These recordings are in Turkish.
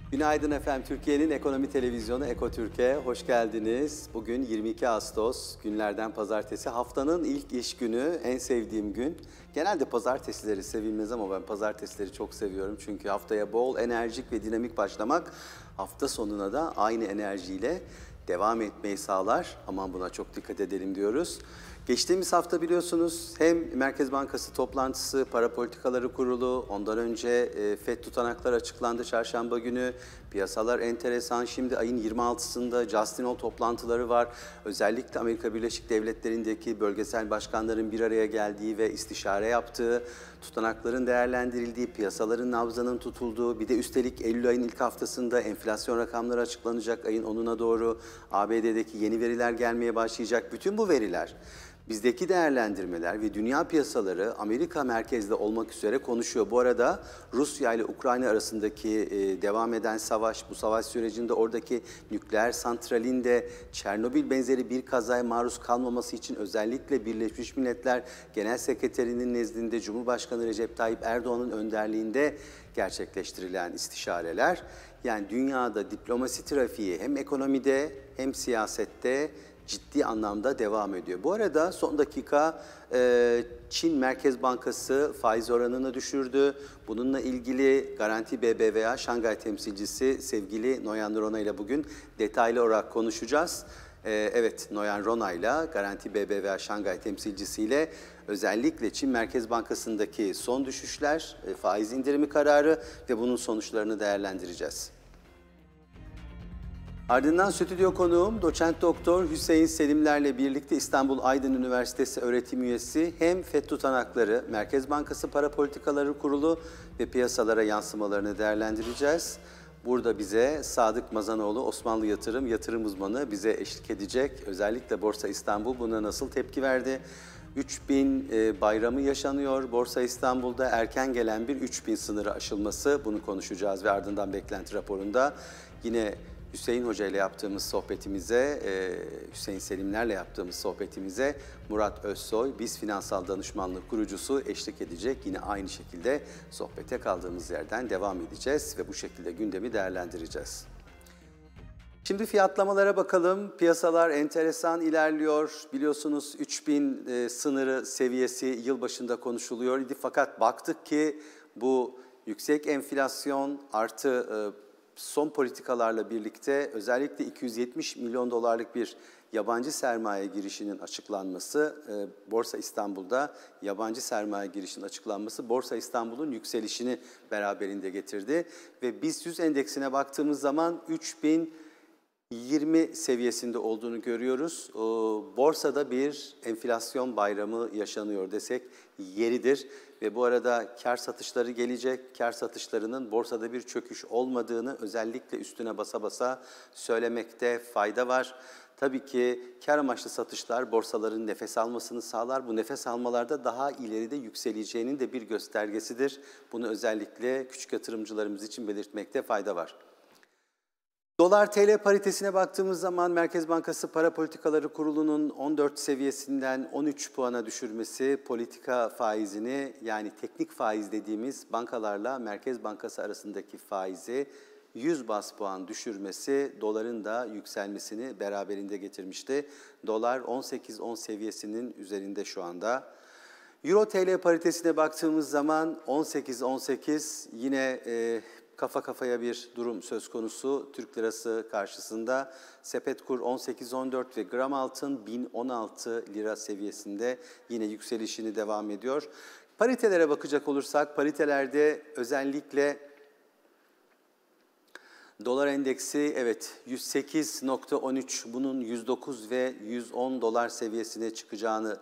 Günaydın efendim. Türkiye'nin ekonomi televizyonu Eko Türkiye. Hoş geldiniz. Bugün 22 Ağustos, günlerden pazartesi. Haftanın ilk iş günü, en sevdiğim gün. Genelde pazartesileri sevilmez ama ben pazartesileri çok seviyorum. Çünkü haftaya bol, enerjik ve dinamik başlamak, hafta sonuna da aynı enerjiyle devam etmeyi sağlar. Aman buna çok dikkat edelim diyoruz. Geçtiğimiz hafta biliyorsunuz hem Merkez Bankası toplantısı, Para Politikaları Kurulu, ondan önce FED tutanakları açıklandı çarşamba günü. Piyasalar enteresan. Şimdi ayın 26'sında Justin Hall toplantıları var. Özellikle Amerika Birleşik Devletleri'ndeki bölgesel başkanların bir araya geldiği ve istişare yaptığı, tutanakların değerlendirildiği, piyasaların nabzının tutulduğu, bir de üstelik Eylül ayın ilk haftasında enflasyon rakamları açıklanacak ayın 10'una doğru. ABD'deki yeni veriler gelmeye başlayacak. Bütün bu veriler, bizdeki değerlendirmeler ve dünya piyasaları Amerika merkezli olmak üzere konuşuyor. Bu arada Rusya ile Ukrayna arasındaki devam eden savaş, bu savaş sürecinde oradaki nükleer santralin de Çernobil benzeri bir kazaya maruz kalmaması için özellikle Birleşmiş Milletler Genel Sekreterinin nezdinde Cumhurbaşkanı Recep Tayyip Erdoğan'ın önderliğinde gerçekleştirilen istişareler, yani dünyada diplomasi trafiği hem ekonomide hem siyasette ciddi anlamda devam ediyor. Bu arada son dakika Çin Merkez Bankası faiz oranını düşürdü. Bununla ilgili Garanti BBVA Şangay temsilcisi sevgili Noyan Rona ile bugün detaylı olarak konuşacağız. Evet, Noyan Rona ile Garanti BBVA Şangay temsilcisiyle özellikle Çin Merkez Bankası'ndaki son düşüşler, faiz indirimi kararı ve bunun sonuçlarını değerlendireceğiz. Ardından stüdyo konuğum doçent doktor Hüseyin Selimler'le birlikte İstanbul Aydın Üniversitesi öğretim üyesi, hem FED tutanakları, Merkez Bankası Para Politikaları Kurulu ve piyasalara yansımalarını değerlendireceğiz. Burada bize Sadık Mazanoğlu, Osmanlı yatırım uzmanı bize eşlik edecek. Özellikle Borsa İstanbul buna nasıl tepki verdi? 3000 bayramı yaşanıyor Borsa İstanbul'da, erken gelen bir 3000 sınırı aşılması, bunu konuşacağız ve ardından beklenti raporunda yine Hüseyin Hoca ile yaptığımız sohbetimize, Hüseyin Selimler'le yaptığımız sohbetimize Murat Özsoy, BİS Finansal Danışmanlık kurucusu eşlik edecek. Yine aynı şekilde sohbete kaldığımız yerden devam edeceğiz ve bu şekilde gündemi değerlendireceğiz. Şimdi fiyatlamalara bakalım. Piyasalar enteresan ilerliyor. Biliyorsunuz 3000 sınırı seviyesi yılbaşında konuşuluyor idi. Fakat baktık ki bu yüksek enflasyon artı son politikalarla birlikte özellikle 270 milyon dolarlık bir yabancı sermaye girişinin açıklanması, Borsa İstanbul'da yabancı sermaye girişinin açıklanması Borsa İstanbul'un yükselişini beraberinde getirdi. Ve BIST 100 endeksine baktığımız zaman 3020 seviyesinde olduğunu görüyoruz. Borsada bir enflasyon bayramı yaşanıyor desek yeridir. Ve bu arada kar satışları gelecek. Kar satışlarının borsada bir çöküş olmadığını özellikle üstüne basa basa söylemekte fayda var. Tabii ki kar amaçlı satışlar borsaların nefes almasını sağlar. Bu nefes almalarda daha ileride yükseleceğinin de bir göstergesidir. Bunu özellikle küçük yatırımcılarımız için belirtmekte fayda var. Dolar TL paritesine baktığımız zaman Merkez Bankası Para Politikaları Kurulu'nun 14 seviyesinden 13 puana düşürmesi politika faizini, yani teknik faiz dediğimiz bankalarla Merkez Bankası arasındaki faizi 100 baz puan düşürmesi doların da yükselmesini beraberinde getirmişti. Dolar 18-10 seviyesinin üzerinde şu anda. Euro TL paritesine baktığımız zaman 18-18 yine kafa kafaya bir durum söz konusu Türk lirası karşısında. Sepet kur 18-14 ve gram altın 1016 lira seviyesinde yine yükselişini devam ediyor. Paritelere bakacak olursak paritelerde özellikle dolar endeksi evet 108.13, bunun 109 ve 110 dolar seviyesine çıkacağı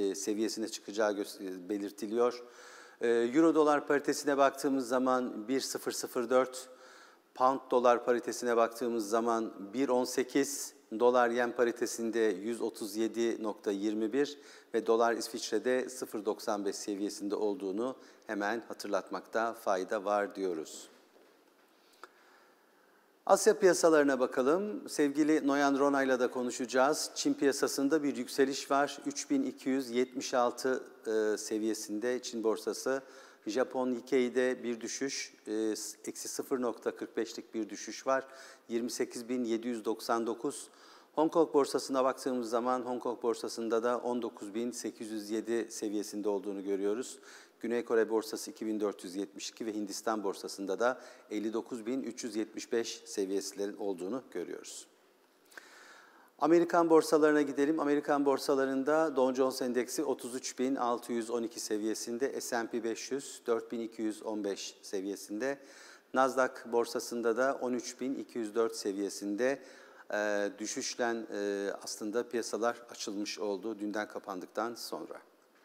belirtiliyor. Euro dolar paritesine baktığımız zaman 1.004, pound dolar paritesine baktığımız zaman 1.18, dolar yen paritesinde 137.21 ve dolar İsviçre'de 0.95 seviyesinde olduğunu hemen hatırlatmakta fayda var diyoruz. Asya piyasalarına bakalım. Sevgili Noyan Rona'yla da konuşacağız. Çin piyasasında bir yükseliş var. 3276 seviyesinde Çin borsası Japon Nikkei'de bir düşüş, eksi 0,45'lik bir düşüş var. 28.799. Hong Kong borsasına baktığımız zaman Hong Kong borsasında da 19.807 seviyesinde olduğunu görüyoruz. Güney Kore borsası 2472 ve Hindistan borsasında da 59.375 seviyelerin olduğunu görüyoruz. Amerikan borsalarına gidelim. Amerikan borsalarında Dow Jones Endeksi 33.612 seviyesinde, S&P 500 4.215 seviyesinde, Nasdaq borsasında da 13.204 seviyesinde düşüşle aslında piyasalar açılmış oldu dünden kapandıktan sonra.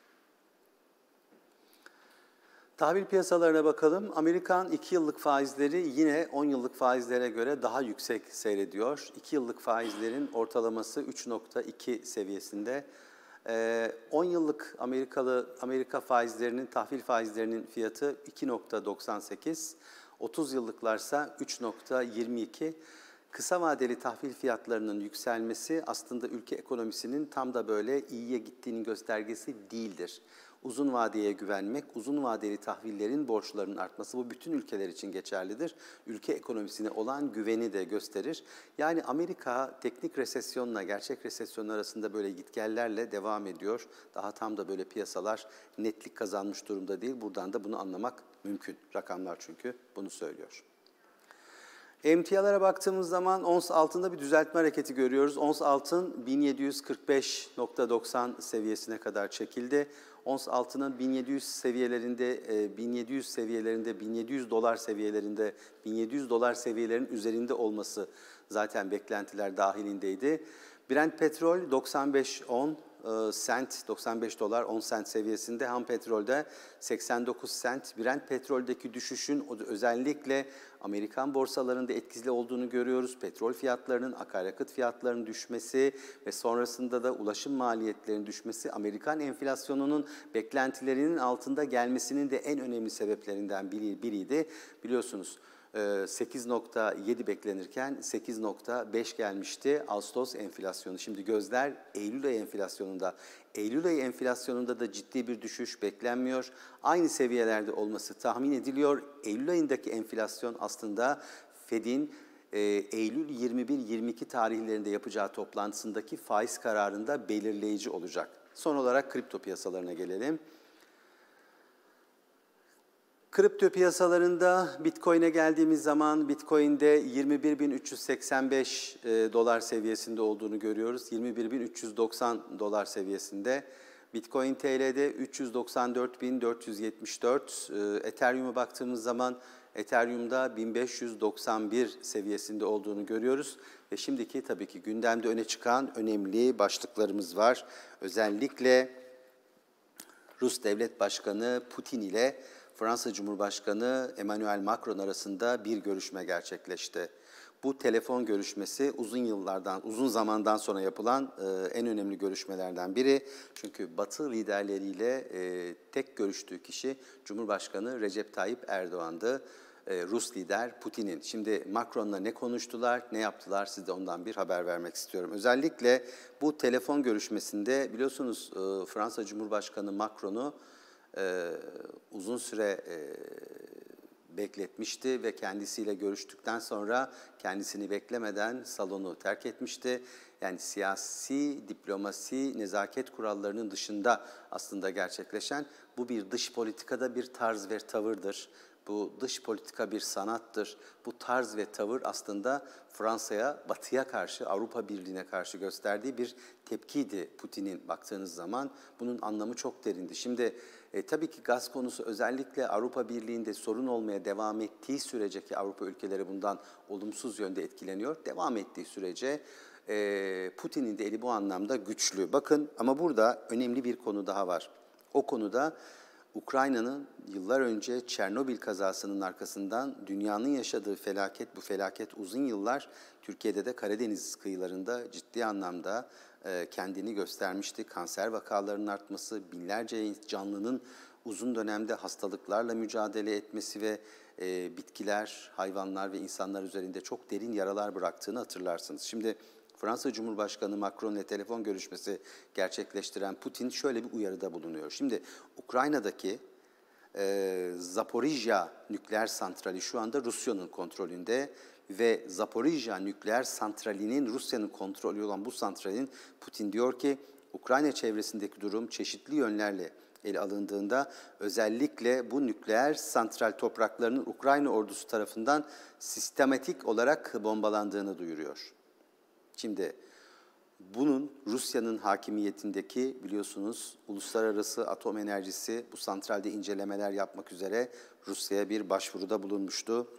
Tahvil piyasalarına bakalım. Amerikan 2 yıllık faizleri yine 10 yıllık faizlere göre daha yüksek seyrediyor. 2 yıllık faizlerin ortalaması 3,2 seviyesinde. 10 yıllık Amerika faizlerinin, tahvil faizlerinin fiyatı 2,98, 30 yıllıklarsa 3,22. Kısa vadeli tahvil fiyatlarının yükselmesi aslında ülke ekonomisinin tam da böyle iyiye gittiğinin göstergesi değildir. Uzun vadeye güvenmek, uzun vadeli tahvillerin borçlarının artması bu bütün ülkeler için geçerlidir. Ülke ekonomisine olan güveni de gösterir. Yani Amerika teknik resesyonla gerçek resesyon arasında böyle gitgellerle devam ediyor. Daha tam da böyle piyasalar netlik kazanmış durumda değil. Buradan da bunu anlamak mümkün. Rakamlar çünkü bunu söylüyor. Emtialara baktığımız zaman ons altında bir düzeltme hareketi görüyoruz. Ons altın 1745,90 seviyesine kadar çekildi. Ons altının 1700 seviyelerinde, 1700 dolar seviyelerinde, 1700 dolar seviyelerinin üzerinde olması zaten beklentiler dahilindeydi. Brent petrol 95.10 sent, 95 dolar 10 sent seviyesinde, ham petrolde 89 sent. Brent petroldeki düşüşün özellikle Amerikan borsalarında etkili olduğunu görüyoruz. Petrol fiyatlarının, akaryakıt fiyatlarının düşmesi ve sonrasında da ulaşım maliyetlerinin düşmesi Amerikan enflasyonunun beklentilerinin altında gelmesinin de en önemli sebeplerinden biriydi. Biliyorsunuz 8,7 beklenirken 8,5 gelmişti Ağustos enflasyonu. Şimdi gözler Eylül ayı enflasyonunda. Eylül ayı enflasyonunda da ciddi bir düşüş beklenmiyor. Aynı seviyelerde olması tahmin ediliyor. Eylül ayındaki enflasyon aslında Fed'in Eylül 21-22 tarihlerinde yapacağı toplantısındaki faiz kararında belirleyici olacak. Son olarak kripto piyasalarına gelelim. Kripto piyasalarında Bitcoin'e geldiğimiz zaman Bitcoin'de 21.385 dolar seviyesinde olduğunu görüyoruz. 21.390 dolar seviyesinde. Bitcoin TL'de 394.474. Ethereum'a baktığımız zaman Ethereum'da 1591 seviyesinde olduğunu görüyoruz. Ve şimdiki tabii ki gündemde öne çıkan önemli başlıklarımız var. Özellikle Rus Devlet Başkanı Putin ile Fransa Cumhurbaşkanı Emmanuel Macron arasında bir görüşme gerçekleşti. Bu telefon görüşmesi uzun zamandan sonra yapılan en önemli görüşmelerden biri. Çünkü Batı liderleriyle tek görüştüğü kişi Cumhurbaşkanı Recep Tayyip Erdoğan'dı. Rus lider Putin'in. Şimdi Macron'la ne konuştular, ne yaptılar, size ondan bir haber vermek istiyorum. Özellikle bu telefon görüşmesinde biliyorsunuz Fransa Cumhurbaşkanı Macron'u uzun süre bekletmişti ve kendisiyle görüştükten sonra kendisini beklemeden salonu terk etmişti. Yani siyasi, diplomasi, nezaket kurallarının dışında aslında gerçekleşen bu bir dış politikada bir tarz ve tavırdır. Bu dış politika bir sanattır. Bu tarz ve tavır aslında Fransa'ya, Batı'ya karşı, Avrupa Birliği'ne karşı gösterdiği bir tepkiydi Putin'in baktığınız zaman. Bunun anlamı çok derindi. Şimdi tabii ki gaz konusu özellikle Avrupa Birliği'nde sorun olmaya devam ettiği sürece ki Avrupa ülkeleri bundan olumsuz yönde etkileniyor. Devam ettiği sürece Putin'in de eli bu anlamda güçlü. Bakın ama burada önemli bir konu daha var. O konuda Ukrayna'nın yıllar önce Çernobil kazasının arkasından dünyanın yaşadığı felaket, bu felaket uzun yıllar Türkiye'de de Karadeniz kıyılarında ciddi anlamda kendini göstermişti. Kanser vakalarının artması, binlerce canlının uzun dönemde hastalıklarla mücadele etmesi ve bitkiler, hayvanlar ve insanlar üzerinde çok derin yaralar bıraktığını hatırlarsınız. Şimdi Fransa Cumhurbaşkanı Macron ile telefon görüşmesi gerçekleştiren Putin şöyle bir uyarıda bulunuyor. Şimdi Ukrayna'daki Zaporijya nükleer santrali şu anda Rusya'nın kontrolünde ve Zaporijya nükleer santralinin Rusya'nın kontrolü olan bu santralin Putin diyor ki Ukrayna çevresindeki durum çeşitli yönlerle ele alındığında özellikle bu nükleer santral topraklarının Ukrayna ordusu tarafından sistematik olarak bombalandığını duyuruyor. Şimdi bunun Rusya'nın hakimiyetindeki biliyorsunuz uluslararası atom enerjisi bu santralde incelemeler yapmak üzere Rusya'ya bir başvuruda bulunmuştu.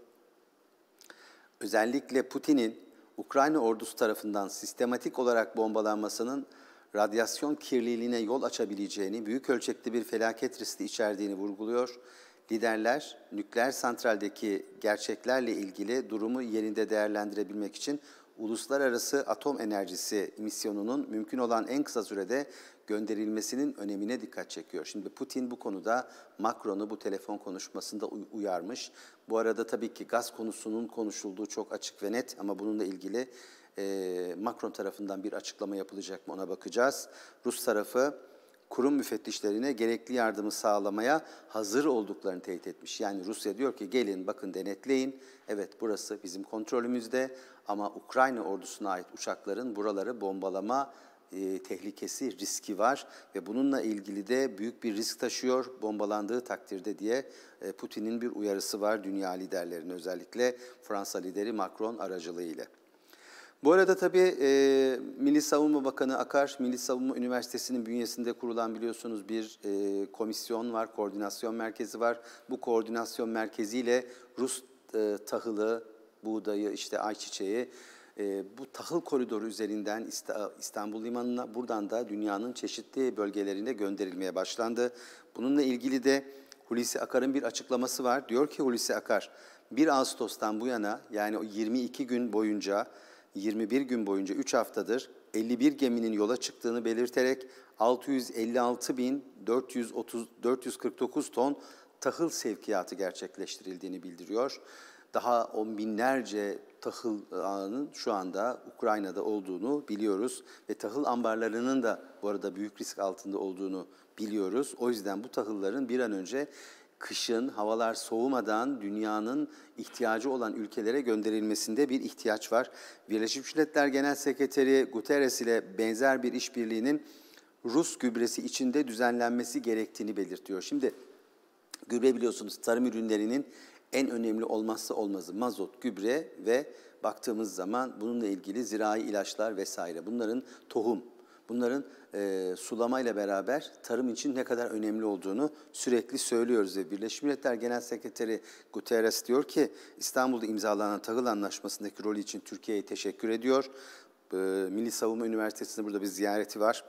Özellikle Putin'in Ukrayna ordusu tarafından sistematik olarak bombalanmasının radyasyon kirliliğine yol açabileceğini, büyük ölçekli bir felaket riski içerdiğini vurguluyor. Liderler nükleer santraldeki gerçeklerle ilgili durumu yerinde değerlendirebilmek için uluslararası atom enerjisi misyonunun mümkün olan en kısa sürede gönderilmesinin önemine dikkat çekiyor. Şimdi Putin bu konuda Macron'u bu telefon konuşmasında uyarmış. Bu arada tabii ki gaz konusunun konuşulduğu çok açık ve net ama bununla ilgili Macron tarafından bir açıklama yapılacak mı ona bakacağız. Rus tarafı kurum müfettişlerine gerekli yardımı sağlamaya hazır olduklarını teyit etmiş. Yani Rusya diyor ki gelin bakın denetleyin. Evet burası bizim kontrolümüzde ama Ukrayna ordusuna ait uçakların buraları bombalama tehlikesi, riski var ve bununla ilgili de büyük bir risk taşıyor bombalandığı takdirde diye Putin'in bir uyarısı var dünya liderlerine özellikle Fransa lideri Macron aracılığıyla. Bu arada tabii Milli Savunma Bakanı Akar, Milli Savunma Üniversitesi'nin bünyesinde kurulan biliyorsunuz bir komisyon var, koordinasyon merkezi var. Bu koordinasyon merkeziyle Rus tahılı, buğdayı, işte ayçiçeği, bu tahıl koridoru üzerinden İstanbul Limanı'na buradan da dünyanın çeşitli bölgelerine gönderilmeye başlandı. Bununla ilgili de Hulusi Akar'ın bir açıklaması var. Diyor ki Hulusi Akar, 1 Ağustos'tan bu yana yani o 22 gün boyunca 21 gün boyunca 3 haftadır 51 geminin yola çıktığını belirterek 656.449 ton tahıl sevkiyatı gerçekleştirildiğini bildiriyor. Daha on binlerce tahıl ağının şu anda Ukrayna'da olduğunu biliyoruz ve tahıl ambarlarının da bu arada büyük risk altında olduğunu biliyoruz. O yüzden bu tahılların bir an önce kışın havalar soğumadan dünyanın ihtiyacı olan ülkelere gönderilmesinde bir ihtiyaç var. Birleşmiş Milletler Genel Sekreteri Guterres ile benzer bir işbirliğinin Rus gübresi içinde düzenlenmesi gerektiğini belirtiyor. Şimdi gübre biliyorsunuz tarım ürünlerinin en önemli olmazsa olmazı mazot, gübre ve baktığımız zaman bununla ilgili zirai ilaçlar vesaire. Bunların tohum, bunların sulamayla beraber tarım için ne kadar önemli olduğunu sürekli söylüyoruz. Ve Birleşmiş Milletler Genel Sekreteri Guterres diyor ki İstanbul'da imzalanan tahıl anlaşmasındaki rolü için Türkiye'ye teşekkür ediyor. Milli Savunma Üniversitesi'nde burada bir ziyareti var.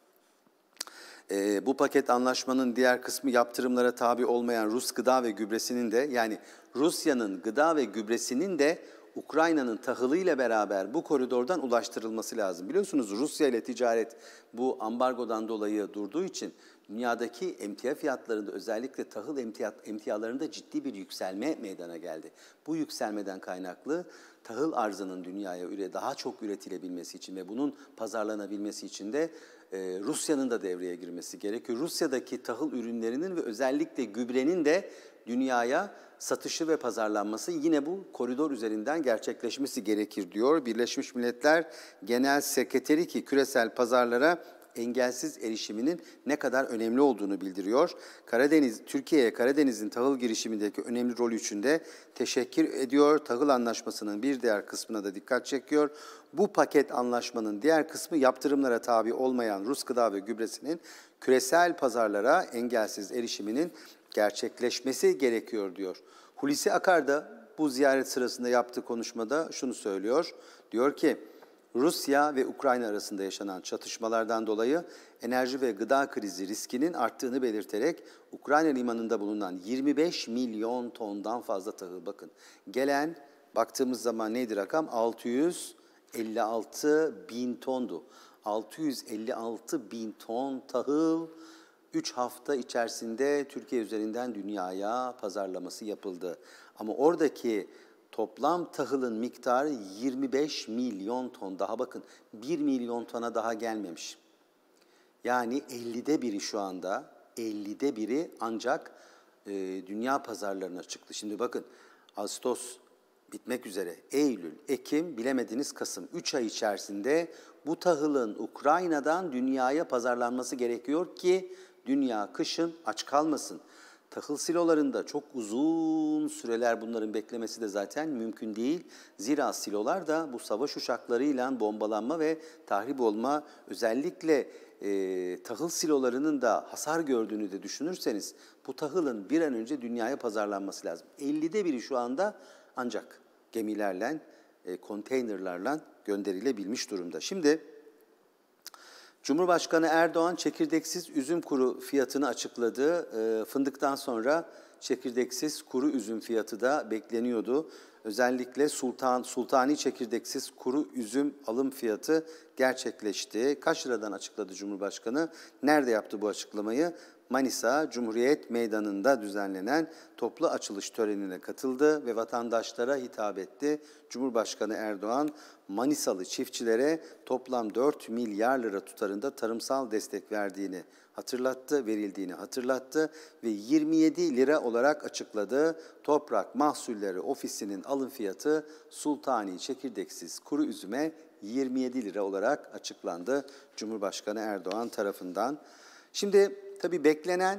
Bu paket anlaşmanın diğer kısmı yaptırımlara tabi olmayan Rus gıda ve gübresinin de yani Rusya'nın gıda ve gübresinin de Ukrayna'nın tahılıyla beraber bu koridordan ulaştırılması lazım. Biliyorsunuz Rusya ile ticaret bu ambargodan dolayı durduğu için dünyadaki emtia fiyatlarında özellikle tahıl emtialarında ciddi bir yükselme meydana geldi. Bu yükselmeden kaynaklı tahıl arzının dünyaya daha çok üretilebilmesi için ve bunun pazarlanabilmesi için de Rusya'nın da devreye girmesi gerekiyor. Rusya'daki tahıl ürünlerinin ve özellikle gübrenin de dünyaya satışı ve pazarlanması yine bu koridor üzerinden gerçekleşmesi gerekir diyor. Birleşmiş Milletler Genel Sekreteri ki küresel pazarlara engelsiz erişiminin ne kadar önemli olduğunu bildiriyor. Türkiye'ye Karadeniz'in tahıl girişimindeki önemli rolü için de teşekkür ediyor. Tahıl anlaşmasının bir diğer kısmına da dikkat çekiyor. Bu paket anlaşmanın diğer kısmı yaptırımlara tabi olmayan Rus gıda ve gübresinin küresel pazarlara engelsiz erişiminin gerçekleşmesi gerekiyor diyor. Hulusi Akar da bu ziyaret sırasında yaptığı konuşmada şunu söylüyor. Diyor ki Rusya ve Ukrayna arasında yaşanan çatışmalardan dolayı enerji ve gıda krizi riskinin arttığını belirterek Ukrayna limanında bulunan 25 milyon tondan fazla tahıl bakın. Gelen baktığımız zaman neydi rakam? 656 bin tondu. 656 bin ton tahıl 3 hafta içerisinde Türkiye üzerinden dünyaya pazarlaması yapıldı. Ama oradaki toplam tahılın miktarı 25 milyon ton. Daha bakın 1 milyon tona daha gelmemiş. Yani 50'de biri şu anda, 50'de biri ancak dünya pazarlarına çıktı. Şimdi bakın Ağustos bitmek üzere. Eylül, Ekim, bilemediniz Kasım. 3 ay içerisinde bu tahılın Ukrayna'dan dünyaya pazarlanması gerekiyor ki dünya kışın aç kalmasın. Tahıl silolarında çok uzun süreler bunların beklemesi de zaten mümkün değil. Zira silolar da bu savaş uçaklarıyla bombalanma ve tahrip olma, özellikle tahıl silolarının da hasar gördüğünü de düşünürseniz bu tahılın bir an önce dünyaya pazarlanması lazım. 50'de biri şu anda ancak gemilerle, konteynerlarla gönderilebilmiş durumda. Şimdi Cumhurbaşkanı Erdoğan çekirdeksiz üzüm kuru fiyatını açıkladı. Fındıktan sonra çekirdeksiz kuru üzüm fiyatı da bekleniyordu. Özellikle sultani çekirdeksiz kuru üzüm alım fiyatı gerçekleşti. Kaç liradan açıkladı Cumhurbaşkanı? Nerede yaptı bu açıklamayı? Manisa Cumhuriyet Meydanı'nda düzenlenen toplu açılış törenine katıldı ve vatandaşlara hitap etti. Cumhurbaşkanı Erdoğan, Manisalı çiftçilere toplam 4 milyar lira tutarında tarımsal destek verildiğini hatırlattı ve 27 lira olarak açıkladı. Toprak Mahsulleri Ofisi'nin alım fiyatı sultani çekirdeksiz kuru üzüme 27 lira olarak açıklandı Cumhurbaşkanı Erdoğan tarafından. Şimdi tabii beklenen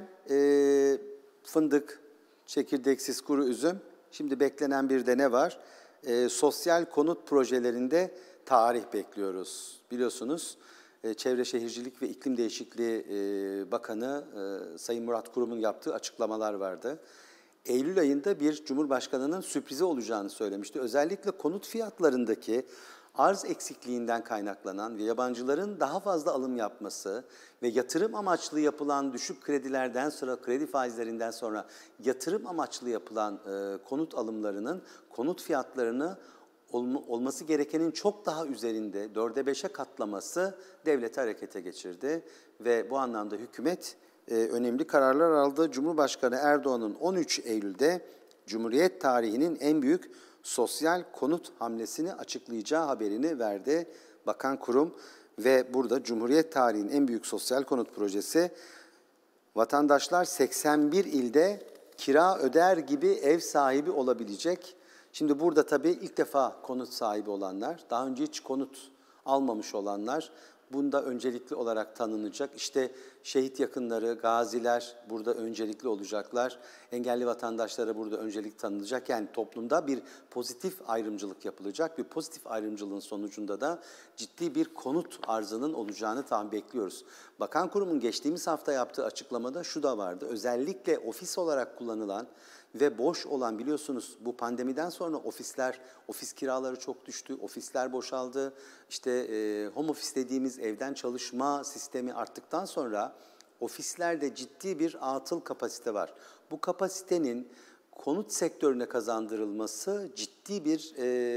fındık, çekirdeksiz kuru üzüm. Şimdi beklenen bir de ne var? Sosyal konut projelerinde tarih bekliyoruz. Biliyorsunuz Çevre Şehircilik ve İklim Değişikliği Bakanı Sayın Murat Kurum'un yaptığı açıklamalar vardı. Eylül ayında bir Cumhurbaşkanı'nın sürprizi olacağını söylemişti. Özellikle konut fiyatlarındaki arz eksikliğinden kaynaklanan ve yabancıların daha fazla alım yapması ve yatırım amaçlı yapılan düşük kredilerden sonra, kredi faizlerinden sonra yatırım amaçlı yapılan konut alımlarının konut fiyatlarını olması gerekenin çok daha üzerinde 4'e 5'e katlaması devleti harekete geçirdi. Ve bu anlamda hükümet önemli kararlar aldı. Cumhurbaşkanı Erdoğan'ın 13 Eylül'de Cumhuriyet tarihinin en büyük sosyal konut hamlesini açıklayacağı haberini verdi Bakan Kurum. Ve burada Cumhuriyet tarihinin en büyük sosyal konut projesi, vatandaşlar 81 ilde kira öder gibi ev sahibi olabilecek. Şimdi burada tabii ilk defa konut sahibi olanlar, daha önce hiç konut almamış olanlar bunda öncelikli olarak tanınacak. İşte şehit yakınları, gaziler burada öncelikli olacaklar. Engelli vatandaşlara burada öncelik tanınacak. Yani toplumda bir pozitif ayrımcılık yapılacak. Bir pozitif ayrımcılığın sonucunda da ciddi bir konut arzının olacağını bekliyoruz. Bakan Kurum'un geçtiğimiz hafta yaptığı açıklamada şu da vardı. Özellikle ofis olarak kullanılan ve boş olan, biliyorsunuz bu pandemiden sonra ofis kiraları çok düştü, ofisler boşaldı. İşte home office dediğimiz evden çalışma sistemi arttıktan sonra ofislerde ciddi bir atıl kapasite var. Bu kapasitenin konut sektörüne kazandırılması ciddi bir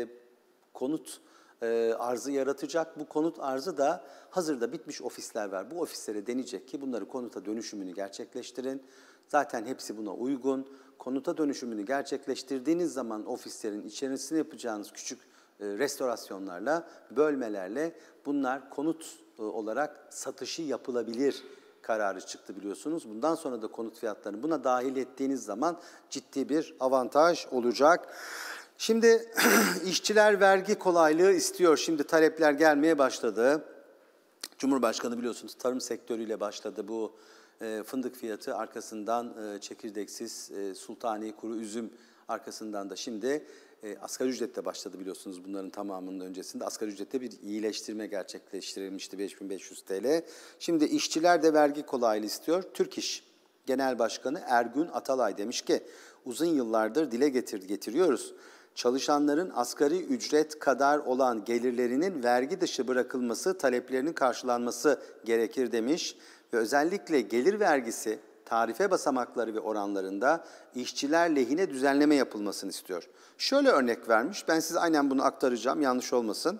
konut arzı yaratacak. Bu konut arzı da hazırda bitmiş ofisler var. Bu ofislere denecek ki bunları konuta dönüşümünü gerçekleştirin. Zaten hepsi buna uygun. Konuta dönüşümünü gerçekleştirdiğiniz zaman ofislerin içerisine yapacağınız küçük restorasyonlarla, bölmelerle bunlar konut olarak satışı yapılabilir kararı çıktı biliyorsunuz. Bundan sonra da konut fiyatlarını buna dahil ettiğiniz zaman ciddi bir avantaj olacak. Şimdi işçiler vergi kolaylığı istiyor. Şimdi talepler gelmeye başladı. Cumhurbaşkanı biliyorsunuz tarım sektörüyle başladı bu fındık fiyatı, arkasından çekirdeksiz sultani kuru üzüm, arkasından da şimdi asgari ücretle başladı biliyorsunuz bunların tamamının öncesinde. Asgari ücrette bir iyileştirme gerçekleştirilmişti 5.500 TL. Şimdi işçiler de vergi kolaylığı istiyor. Türk İş Genel Başkanı Ergün Atalay demiş ki uzun yıllardır dile getiriyoruz. Çalışanların asgari ücret kadar olan gelirlerinin vergi dışı bırakılması, taleplerinin karşılanması gerekir demiş. Ve özellikle gelir vergisi, tarife basamakları ve oranlarında işçiler lehine düzenleme yapılmasını istiyor. Şöyle örnek vermiş, ben size aynen bunu aktaracağım, yanlış olmasın.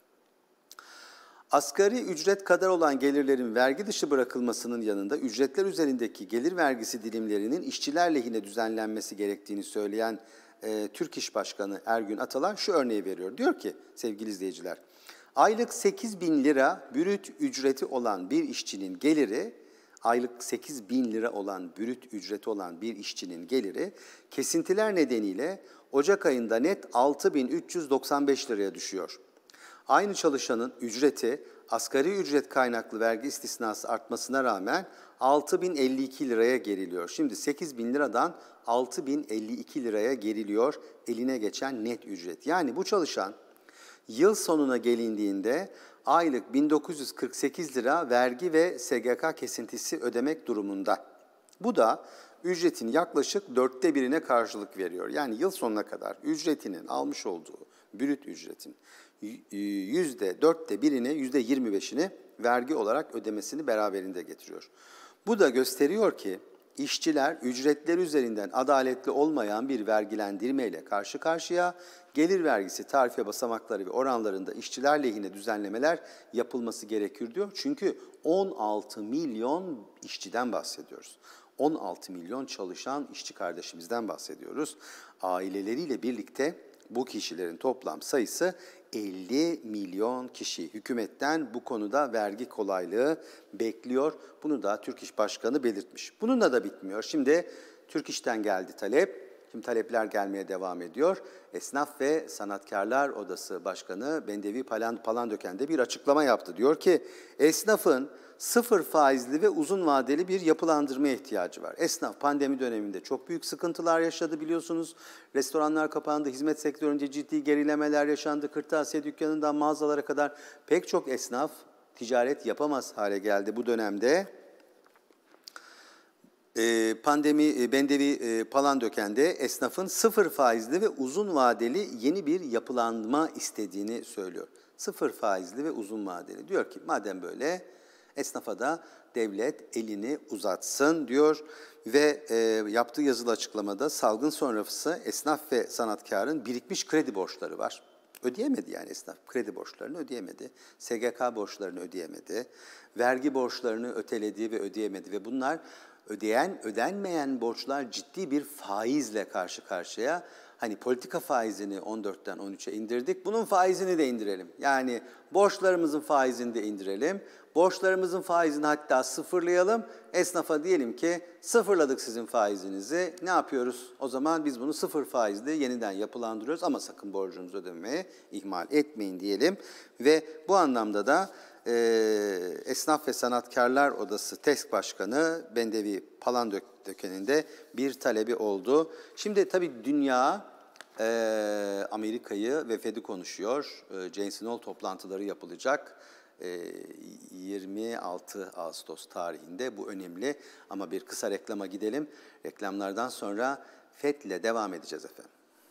Asgari ücret kadar olan gelirlerin vergi dışı bırakılmasının yanında ücretler üzerindeki gelir vergisi dilimlerinin işçiler lehine düzenlenmesi gerektiğini söyleyen Türk İş Başkanı Ergün Atalar şu örneği veriyor. Diyor ki sevgili izleyiciler, aylık 8.000 lira brüt ücreti olan bir işçinin geliri aylık 8 bin lira olan brüt ücreti olan bir işçinin geliri kesintiler nedeniyle Ocak ayında net 6.395 liraya düşüyor. Aynı çalışanın ücreti asgari ücret kaynaklı vergi istisnası artmasına rağmen 6.052 liraya geriliyor. Şimdi 8.000 liradan 6.052 liraya geriliyor eline geçen net ücret. Yani bu çalışan yıl sonuna gelindiğinde aylık 1948 lira vergi ve SGK kesintisi ödemek durumunda. Bu da ücretin yaklaşık 1/4'ine karşılık veriyor. Yani yıl sonuna kadar ücretinin almış olduğu brüt ücretin %1/4'ine, %25'ini vergi olarak ödemesini beraberinde getiriyor. Bu da gösteriyor ki işçiler ücretleri üzerinden adaletli olmayan bir vergilendirmeyle karşı karşıya, gelir vergisi tarife basamakları ve oranlarında işçiler lehine düzenlemeler yapılması gerekir diyor. Çünkü 16 milyon işçiden bahsediyoruz. 16 milyon çalışan işçi kardeşimizden bahsediyoruz. Aileleriyle birlikte bu kişilerin toplam sayısı 50 milyon kişi. Hükümetten bu konuda vergi kolaylığı bekliyor. Bunu da Türk İş Başkanı belirtmiş. Bununla da bitmiyor. Şimdi Türk İş'ten geldi talep. Şimdi talepler gelmeye devam ediyor. Esnaf ve Sanatkarlar Odası Başkanı Bendevi Palandöken de bir açıklama yaptı. Diyor ki esnafın sıfır faizli ve uzun vadeli bir yapılandırmaya ihtiyacı var. Esnaf pandemi döneminde çok büyük sıkıntılar yaşadı biliyorsunuz. Restoranlar kapandı, hizmet sektöründe ciddi gerilemeler yaşandı. Kırtasiye dükkanından mağazalara kadar pek çok esnaf ticaret yapamaz hale geldi bu dönemde. Bendevi Palandöken de esnafın sıfır faizli ve uzun vadeli yeni bir yapılanma istediğini söylüyor. Sıfır faizli ve uzun vadeli. Diyor ki madem böyle esnafa da devlet elini uzatsın diyor ve yaptığı yazılı açıklamada salgın sonrası esnaf ve sanatkarın birikmiş kredi borçları var. Ödeyemedi yani esnaf. Kredi borçlarını ödeyemedi. SGK borçlarını ödeyemedi. Vergi borçlarını öteledi ve ödeyemedi ve bunlar ödenmeyen borçlar ciddi bir faizle karşı karşıya. Hani politika faizini 14'ten 13'e indirdik. Bunun faizini de indirelim. Yani borçlarımızın faizini de indirelim. Borçlarımızın faizini hatta sıfırlayalım. Esnafa diyelim ki sıfırladık sizin faizinizi. Ne yapıyoruz? O zaman biz bunu sıfır faizle yeniden yapılandırıyoruz ama sakın borcunuzu ödemeye ihmal etmeyin diyelim. Ve bu anlamda da Esnaf ve Sanatkarlar Odası TESK Başkanı Bendevi Palandöken'in de bir talebi oldu. Şimdi tabii dünya Amerika'yı ve Fed'i konuşuyor. Jackson Hole toplantıları yapılacak. 26 Ağustos tarihinde bu önemli ama bir kısa reklama gidelim. Reklamlardan sonra Fed'le devam edeceğiz efendim.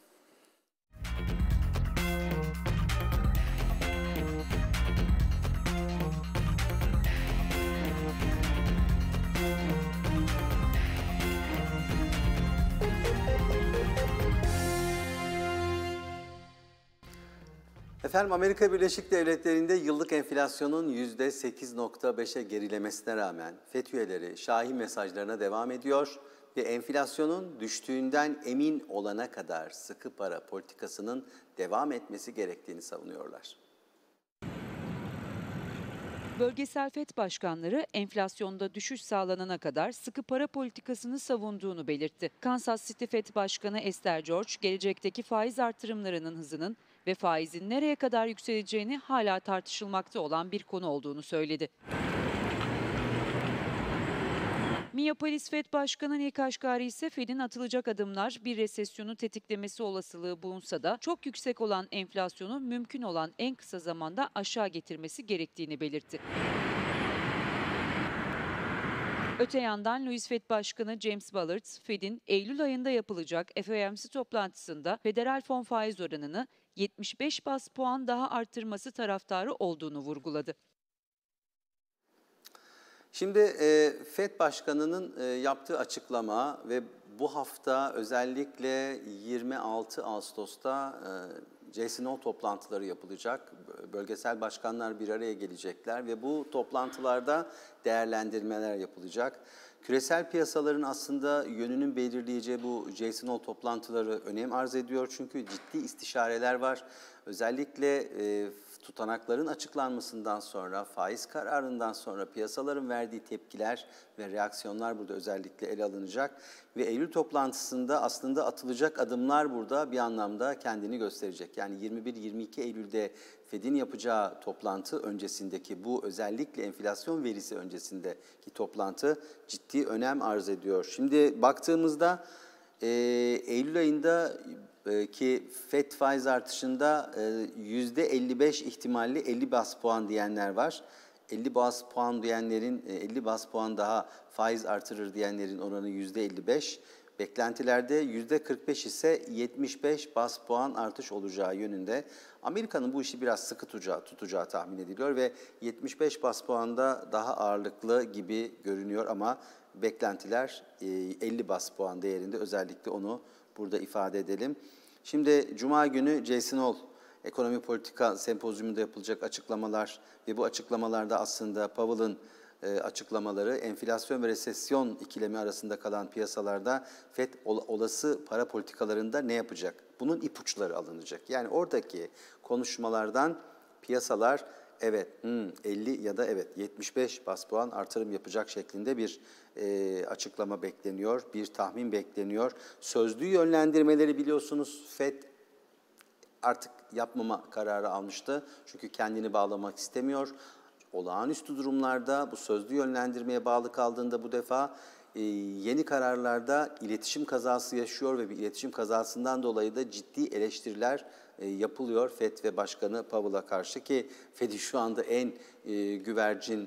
Efendim Amerika Birleşik Devletleri'nde yıllık enflasyonun %8.5'e gerilemesine rağmen FED üyeleri şahin mesajlarına devam ediyor ve enflasyonun düştüğünden emin olana kadar sıkı para politikasının devam etmesi gerektiğini savunuyorlar. Bölgesel FED başkanları enflasyonda düşüş sağlanana kadar sıkı para politikasını savunduğunu belirtti. Kansas City FED Başkanı Esther George, gelecekteki faiz artırımlarının hızının ve faizin nereye kadar yükseleceğini hala tartışılmakta olan bir konu olduğunu söyledi. Minneapolis FED Başkanı Neil Kashkari ise FED'in atılacak adımlar bir resesyonu tetiklemesi olasılığı bulunsa da çok yüksek olan enflasyonu mümkün olan en kısa zamanda aşağı getirmesi gerektiğini belirtti. Öte yandan Louis Fed Başkanı James Bullard, Fed'in Eylül ayında yapılacak FOMC toplantısında federal fon faiz oranını 75 bas puan daha arttırması taraftarı olduğunu vurguladı. Şimdi FED Başkanı'nın yaptığı açıklama ve bu hafta özellikle 26 Ağustos'ta Jackson Hole toplantıları yapılacak. Bölgesel başkanlar bir araya gelecekler ve bu toplantılarda değerlendirmeler yapılacak. Küresel piyasaların aslında yönünün belirleyeceği bu Jackson Hole toplantıları önem arz ediyor. Çünkü ciddi istişareler var. Özellikle tutanakların açıklanmasından sonra, faiz kararından sonra piyasaların verdiği tepkiler ve reaksiyonlar burada özellikle ele alınacak. Ve Eylül toplantısında aslında atılacak adımlar burada bir anlamda kendini gösterecek. Yani 21-22 Eylül'de Fed'in yapacağı toplantı öncesindeki bu özellikle enflasyon verisi öncesindeki toplantı ciddi önem arz ediyor. Şimdi baktığımızda Eylül ayında ki FED faiz artışında %55 ihtimalli 50 bas puan diyenler var. 50 bas puan diyenlerin 50 bas puan daha faiz artırır diyenlerin oranı %55. Beklentilerde %45 ise 75 bas puan artış olacağı yönünde. Amerika'nın bu işi biraz sıkı tutacağı tahmin ediliyor ve 75 bas puanda daha ağırlıklı gibi görünüyor ama beklentiler 50 bas puan değerinde, özellikle onu burada ifade edelim. Şimdi Cuma günü Jason Hole Ekonomi Politika Sempozyumunda yapılacak açıklamalar ve bu açıklamalarda aslında Powell'ın açıklamaları enflasyon ve resesyon ikilemi arasında kalan piyasalarda FED olası para politikalarında ne yapacak? Bunun ipuçları alınacak. Yani oradaki konuşmalardan piyasalar evet 50 ya da evet 75 bas puan artırım yapacak şeklinde bir açıklama bekleniyor, bir tahmin bekleniyor. Sözlü yönlendirmeleri biliyorsunuz FED artık yapmama kararı almıştı. Çünkü kendini bağlamak istemiyor. Olağanüstü durumlarda bu sözlü yönlendirmeye bağlı kaldığında bu defa yeni kararlarda iletişim kazası yaşıyor ve bir iletişim kazasından dolayı da ciddi eleştiriler yapılıyor FED ve Başkanı Powell'a karşı ki FED'i şu anda en güvercin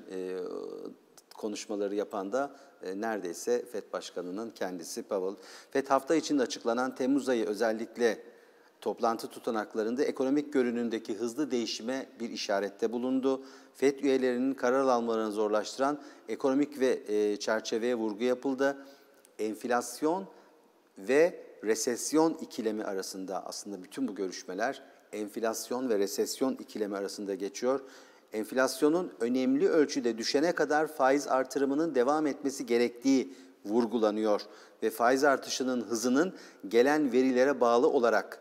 konuşmaları yapan da neredeyse FED Başkanı'nın kendisi Powell. FED hafta içinde açıklanan Temmuz ayı özellikle toplantı tutanaklarında ekonomik görünümdeki hızlı değişime bir işarette bulundu. FED üyelerinin karar almalarını zorlaştıran ekonomik ve çerçeveye vurgu yapıldı. Enflasyon ve resesyon ikilemi arasında aslında bütün bu görüşmeler enflasyon ve resesyon ikilemi arasında geçiyor. Enflasyonun önemli ölçüde düşene kadar faiz artırımının devam etmesi gerektiği vurgulanıyor ve faiz artışının hızının gelen verilere bağlı olarak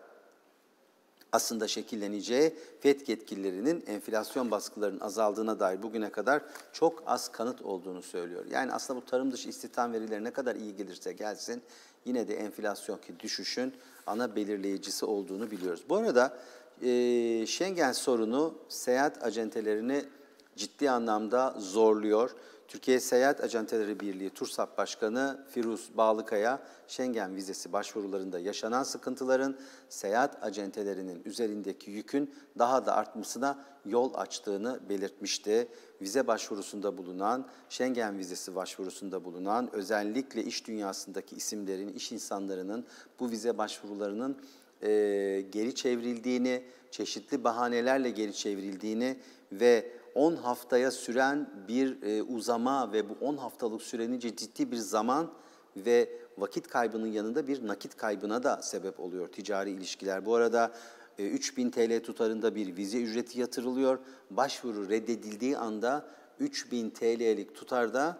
aslında şekilleneceği FED yetkililerinin enflasyon baskılarının azaldığına dair bugüne kadar çok az kanıt olduğunu söylüyor. Yani aslında bu tarım dışı istihdam verileri ne kadar iyi gelirse gelsin yine de enflasyon ki düşüşün ana belirleyicisi olduğunu biliyoruz. Bu arada Schengen sorunu seyahat acentelerini ciddi anlamda zorluyor. Türkiye Seyahat Acenteleri Birliği TURSAP Başkanı Firuz Bağlıkaya, Schengen vizesi başvurularında yaşanan sıkıntıların seyahat acentelerinin üzerindeki yükün daha da artmasına yol açtığını belirtmişti. Vize başvurusunda bulunan, Schengen vizesi başvurusunda bulunan özellikle iş dünyasındaki isimlerin, iş insanlarının bu vize başvurularının geri çevrildiğini, çeşitli bahanelerle geri çevrildiğini ve 10 haftaya süren bir uzama ve bu 10 haftalık sürenince ciddi bir zaman ve vakit kaybının yanında bir nakit kaybına da sebep oluyor ticari ilişkiler. Bu arada 3.000 TL tutarında bir vize ücreti yatırılıyor. Başvuru reddedildiği anda 3.000 TL'lik tutarda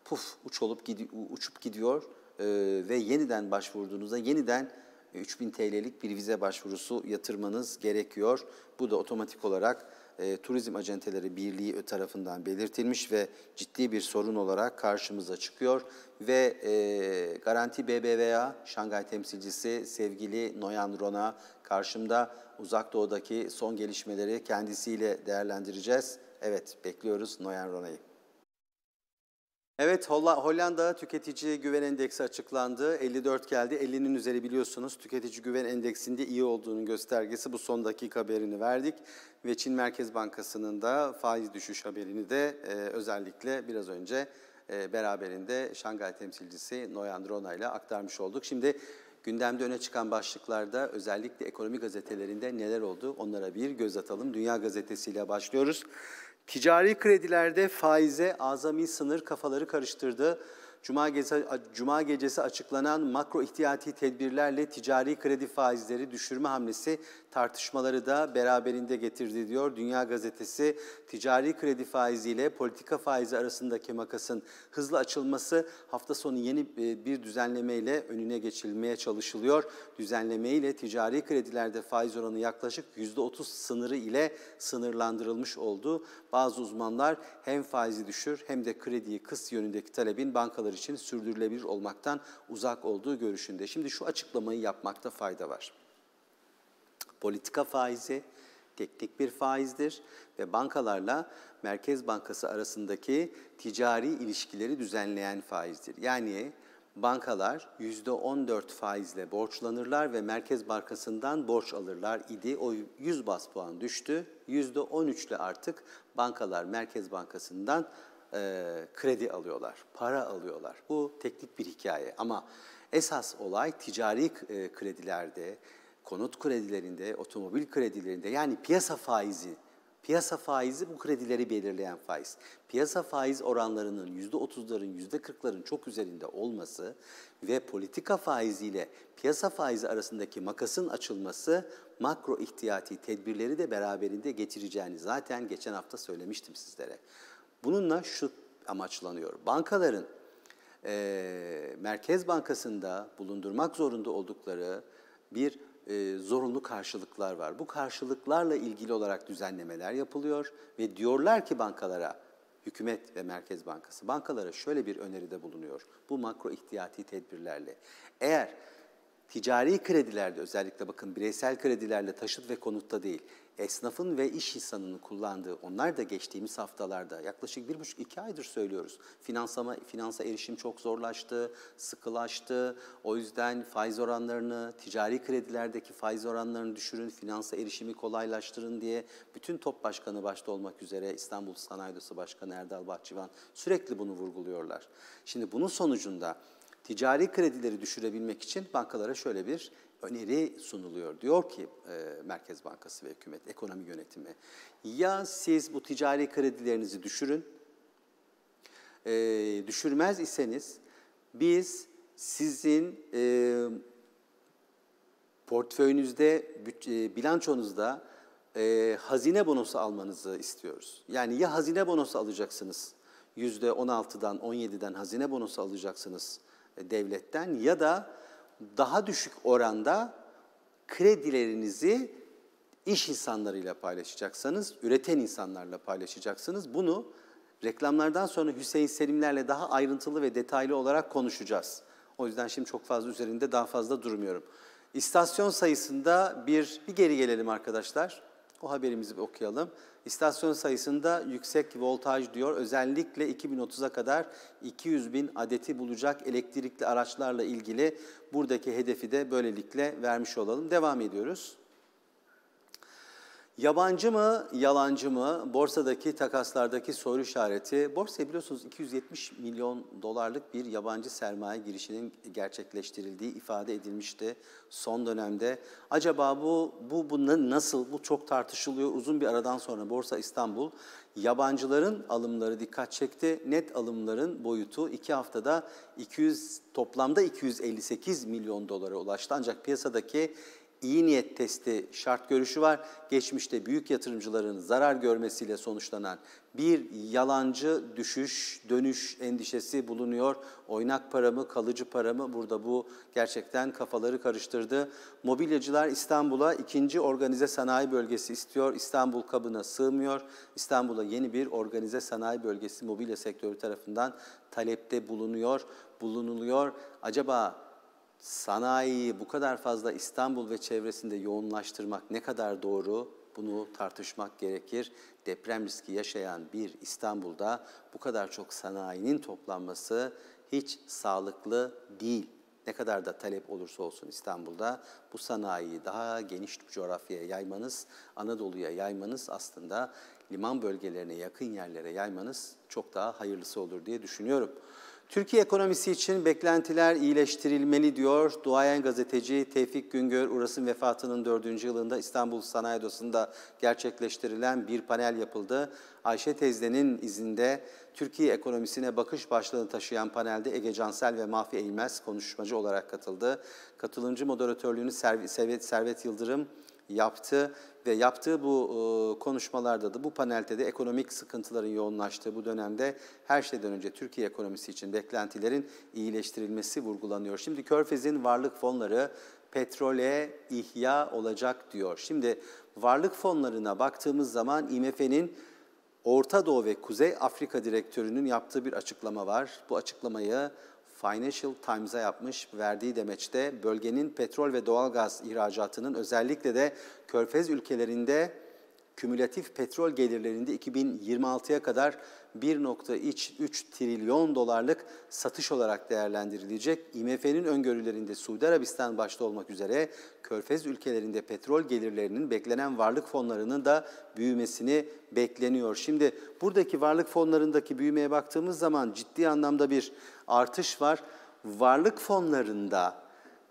uçup gidiyor ve yeniden başvurduğunuzda yeniden 3.000 TL'lik bir vize başvurusu yatırmanız gerekiyor. Bu da otomatik olarak Turizm Acenteleri Birliği tarafından belirtilmiş ve ciddi bir sorun olarak karşımıza çıkıyor. Ve Garanti BBVA Şangay temsilcisi sevgili Noyan Rona karşımda. Uzak Doğu'daki son gelişmeleri kendisiyle değerlendireceğiz. Evet, bekliyoruz Noyan Rona'yı. Evet, Hollanda Tüketici Güven Endeksi açıklandı. 54 geldi. 50'nin üzeri biliyorsunuz. Tüketici Güven Endeksinde iyi olduğunun göstergesi. Bu son dakika haberini verdik. Ve Çin Merkez Bankası'nın da faiz düşüş haberini de özellikle biraz önce beraberinde Şangay temsilcisi Noyan Rona ile aktarmış olduk. Şimdi gündemde öne çıkan başlıklarda özellikle ekonomi gazetelerinde neler oldu onlara bir göz atalım. Dünya Gazetesi ile başlıyoruz. Ticari kredilerde faize azami sınır kafaları karıştırdı. Cuma gecesi açıklanan makro ihtiyati tedbirlerle ticari kredi faizleri düşürme hamlesi tartışmaları da beraberinde getirdi diyor. Dünya Gazetesi, ticari kredi faiziyle politika faizi arasındaki makasın hızlı açılması, hafta sonu yeni bir düzenlemeyle önüne geçilmeye çalışılıyor. Düzenlemeyle ticari kredilerde faiz oranı yaklaşık %30 sınırı ile sınırlandırılmış oldu. Bazı uzmanlar hem faizi düşür hem de krediyi kıs yönündeki talebin bankalar için sürdürülebilir olmaktan uzak olduğu görüşünde. Şimdi şu açıklamayı yapmakta fayda var. Politika faizi teknik bir faizdir ve bankalarla Merkez Bankası arasındaki ticari ilişkileri düzenleyen faizdir. Yani bankalar %14 faizle borçlanırlar ve Merkez Bankası'ndan borç alırlar idi. O 100 baz puan düştü. %13 ile artık bankalar Merkez Bankası'ndan kredi alıyorlar, para alıyorlar. Bu teknik bir hikaye ama esas olay ticari kredilerde, konut kredilerinde, otomobil kredilerinde, yani piyasa faizi. Piyasa faizi bu kredileri belirleyen faiz. Piyasa faiz oranlarının %30'ların, %40'ların çok üzerinde olması ve politika faiziyle piyasa faizi arasındaki makasın açılması makro ihtiyati tedbirleri de beraberinde getireceğini zaten geçen hafta söylemiştim sizlere. Bununla şu amaçlanıyor. Bankaların Merkez Bankası'nda bulundurmak zorunda oldukları bir zorunlu karşılıklar var. Bu karşılıklarla ilgili olarak düzenlemeler yapılıyor ve diyorlar ki bankalara, hükümet ve Merkez Bankası bankalara şöyle bir öneride bulunuyor. Bu makro ihtiyati tedbirlerle. Eğer ticari kredilerde, özellikle bakın bireysel kredilerle, taşıt ve konutta değil, esnafın ve iş insanının kullandığı, onlar da geçtiğimiz haftalarda yaklaşık 1,5-2 aydır söylüyoruz. Finansa erişim çok zorlaştı, sıkılaştı. O yüzden faiz oranlarını, ticari kredilerdeki faiz oranlarını düşürün, finansa erişimi kolaylaştırın diye bütün TOP Başkanı başta olmak üzere İstanbul Sanayi Odası Başkanı Erdal Bahçıvan sürekli bunu vurguluyorlar. Şimdi bunun sonucunda ticari kredileri düşürebilmek için bankalara şöyle bir öneri sunuluyor. Diyor ki Merkez Bankası ve hükümet, ekonomi yönetimi, ya siz bu ticari kredilerinizi düşürün, düşürmez iseniz biz sizin portföyünüzde, bilançonuzda hazine bonosu almanızı istiyoruz. Yani ya hazine bonosu alacaksınız, %16'dan 17'den hazine bonosu alacaksınız devletten, ya da daha düşük oranda kredilerinizi iş insanlarıyla paylaşacaksınız, üreten insanlarla paylaşacaksınız. Bunu reklamlardan sonra Hüseyin Selimler'le daha ayrıntılı ve detaylı olarak konuşacağız. O yüzden şimdi çok fazla üzerinde daha fazla durmuyorum. İstasyon sayısında bir geri gelelim arkadaşlar. O haberimizi bir okuyalım. İstasyon sayısında yüksek voltaj diyor. Özellikle 2030'a kadar 200 bin adeti bulacak elektrikli araçlarla ilgili buradaki hedefi de böylelikle vermiş olalım. Devam ediyoruz. Yabancı mı, yalancı mı? Borsadaki takaslardaki soru işareti. Borsaya biliyorsunuz 270 milyon dolarlık bir yabancı sermaye girişinin gerçekleştirildiği ifade edilmişti son dönemde. Acaba bu nasıl? Bu çok tartışılıyor. Uzun bir aradan sonra Borsa İstanbul yabancıların alımları dikkat çekti. Net alımların boyutu 2 haftada toplamda 258 milyon dolara ulaştı. Ancak piyasadaki İyi niyet testi şart görüşü var. Geçmişte büyük yatırımcıların zarar görmesiyle sonuçlanan bir yalancı dönüş endişesi bulunuyor. Oynak para mı, kalıcı para mı? Burada bu gerçekten kafaları karıştırdı. Mobilyacılar İstanbul'a ikinci organize sanayi bölgesi istiyor. İstanbul kabına sığmıyor. İstanbul'a yeni bir organize sanayi bölgesi mobilya sektörü tarafından talepte bulunuluyor. Acaba sanayiyi bu kadar fazla İstanbul ve çevresinde yoğunlaştırmak ne kadar doğru? Bunu tartışmak gerekir. Deprem riski yaşayan bir İstanbul'da bu kadar çok sanayinin toplanması hiç sağlıklı değil. Ne kadar da talep olursa olsun İstanbul'da bu sanayiyi daha geniş bir coğrafyaya yaymanız, Anadolu'ya yaymanız, aslında liman bölgelerine yakın yerlere yaymanız çok daha hayırlısı olur diye düşünüyorum. Türkiye ekonomisi için beklentiler iyileştirilmeli diyor. Duayen gazeteci Tevfik Güngör, Uras'ın vefatının 4. yılında İstanbul Sanayi Odası'nda gerçekleştirilen bir panel yapıldı. Ayşe teyzenin izinde Türkiye ekonomisine bakış başlığını taşıyan panelde Ege Cansel ve Mahfi Eğilmez konuşmacı olarak katıldı. Katılımcı moderatörlüğünü Servet Yıldırım yaptı ve yaptığı bu konuşmalarda da bu panelde de ekonomik sıkıntıların yoğunlaştığı bu dönemde her şeyden önce Türkiye ekonomisi için beklentilerin iyileştirilmesi vurgulanıyor. Şimdi Körfez'in varlık fonları petrole ihya olacak diyor. Şimdi varlık fonlarına baktığımız zaman IMF'nin Orta Doğu ve Kuzey Afrika direktörünün yaptığı bir açıklama var. Bu açıklamayı Financial Times'a yapmış, verdiği demeçte bölgenin petrol ve doğalgaz ihracatının özellikle de Körfez ülkelerinde kümülatif petrol gelirlerinde 2026'ya kadar 1,3 trilyon dolarlık satış olarak değerlendirilecek. IMF'nin öngörülerinde Suudi Arabistan başta olmak üzere Körfez ülkelerinde petrol gelirlerinin beklenen varlık fonlarının da büyümesini bekleniyor. Şimdi buradaki varlık fonlarındaki büyümeye baktığımız zaman ciddi anlamda bir artış var. Varlık fonlarında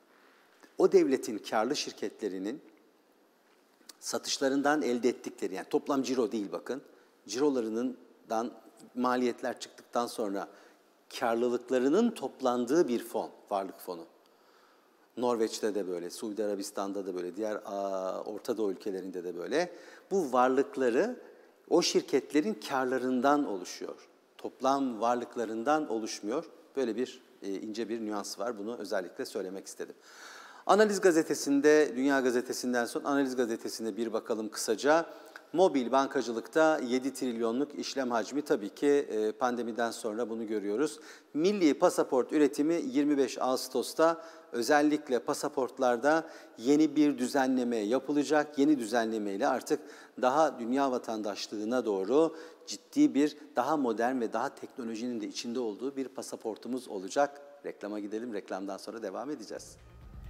o devletin karlı şirketlerinin satışlarından elde ettikleri, yani toplam ciro değil bakın, cirolarından maliyetler çıktıktan sonra karlılıklarının toplandığı bir fon, varlık fonu. Norveç'te de böyle, Suudi Arabistan'da da böyle, diğer Orta Doğu ülkelerinde de böyle. Bu varlıkları o şirketlerin karlarından oluşuyor. Toplam varlıklarından oluşmuyor. Böyle bir ince bir nüans var. Bunu özellikle söylemek istedim. Analiz gazetesinde, Dünya Gazetesi'nden sonra Analiz gazetesine bir bakalım kısaca. Mobil bankacılıkta 7 trilyonluk işlem hacmi, tabii ki pandemiden sonra bunu görüyoruz. Milli pasaport üretimi 25 Ağustos'ta özellikle pasaportlarda yeni bir düzenleme yapılacak. Yeni düzenlemeyle artık daha dünya vatandaşlığına doğru ciddi bir, daha modern ve daha teknolojinin de içinde olduğu bir pasaportumuz olacak. Reklama gidelim, reklamdan sonra devam edeceğiz.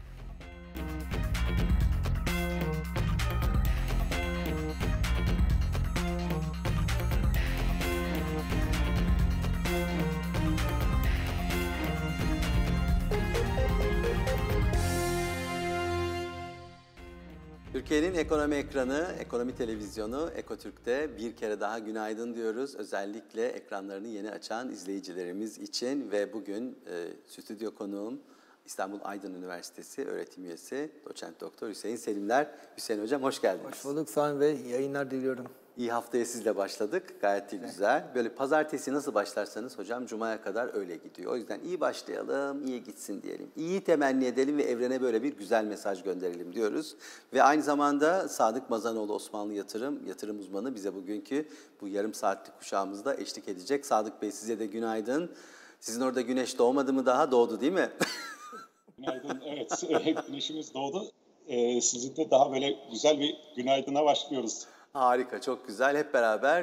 Türkiye'nin ekonomi ekranı, ekonomi televizyonu Ekotürk'te bir kere daha günaydın diyoruz. Özellikle ekranlarını yeni açan izleyicilerimiz için ve bugün stüdyo konuğum İstanbul Aydın Üniversitesi öğretim üyesi doçent doktor Hüseyin Selimler. Hüseyin Hocam hoş geldiniz. Hoş bulduk Sami Bey, yayınlar diliyorum. İyi, haftaya sizle başladık. Gayet iyi, güzel. Böyle pazartesi nasıl başlarsanız hocam cumaya kadar öyle gidiyor. O yüzden iyi başlayalım, iyi gitsin diyelim. İyi temenni edelim ve evrene böyle bir güzel mesaj gönderelim diyoruz. Ve aynı zamanda Sadık Mazanoğlu Osmanlı yatırım uzmanı bize bugünkü bu yarım saatlik kuşağımızda eşlik edecek. Sadık Bey, size de günaydın. Sizin orada güneş doğmadı mı daha? Doğdu değil mi? Günaydın, evet. Güneşimiz doğdu. Sizin de daha böyle güzel bir günaydına başlıyoruz. Harika, çok güzel. Hep beraber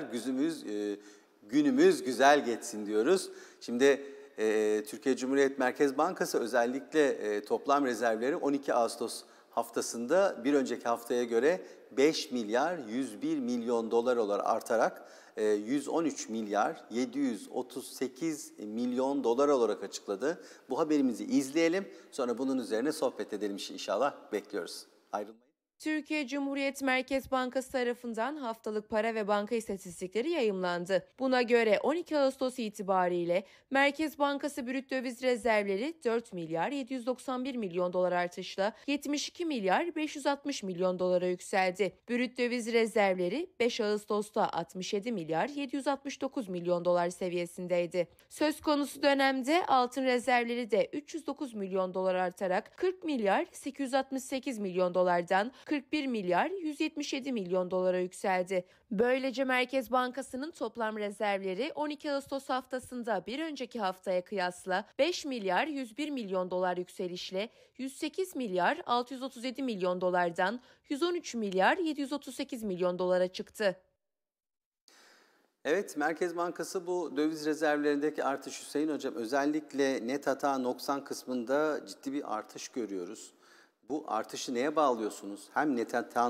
günümüz güzel geçsin diyoruz. Şimdi Türkiye Cumhuriyet Merkez Bankası özellikle toplam rezervleri 12 Ağustos haftasında bir önceki haftaya göre 5 milyar 101 milyon dolar olarak artarak 113 milyar 738 milyon dolar olarak açıkladı. Bu haberimizi izleyelim, sonra bunun üzerine sohbet edelim inşallah. Bekliyoruz. Ayrılmayın. Türkiye Cumhuriyet Merkez Bankası tarafından haftalık para ve banka istatistikleri yayımlandı. Buna göre 12 Ağustos itibariyle Merkez Bankası brüt döviz rezervleri 4 milyar 791 milyon dolar artışla 72 milyar 560 milyon dolara yükseldi. Brüt döviz rezervleri 5 Ağustos'ta 67 milyar 769 milyon dolar seviyesindeydi. Söz konusu dönemde altın rezervleri de 309 milyon dolar artarak 40 milyar 868 milyon dolardan 41 milyar 177 milyon dolara yükseldi. Böylece Merkez Bankası'nın toplam rezervleri 12 Ağustos haftasında bir önceki haftaya kıyasla 5 milyar 101 milyon dolar yükselişle 108 milyar 637 milyon dolardan 113 milyar 738 milyon dolara çıktı. Evet, Merkez Bankası bu döviz rezervlerindeki artış, Hüseyin Hocam, özellikle net hata noksan kısmında ciddi bir artış görüyoruz. Bu artışı neye bağlıyorsunuz? Hem net hata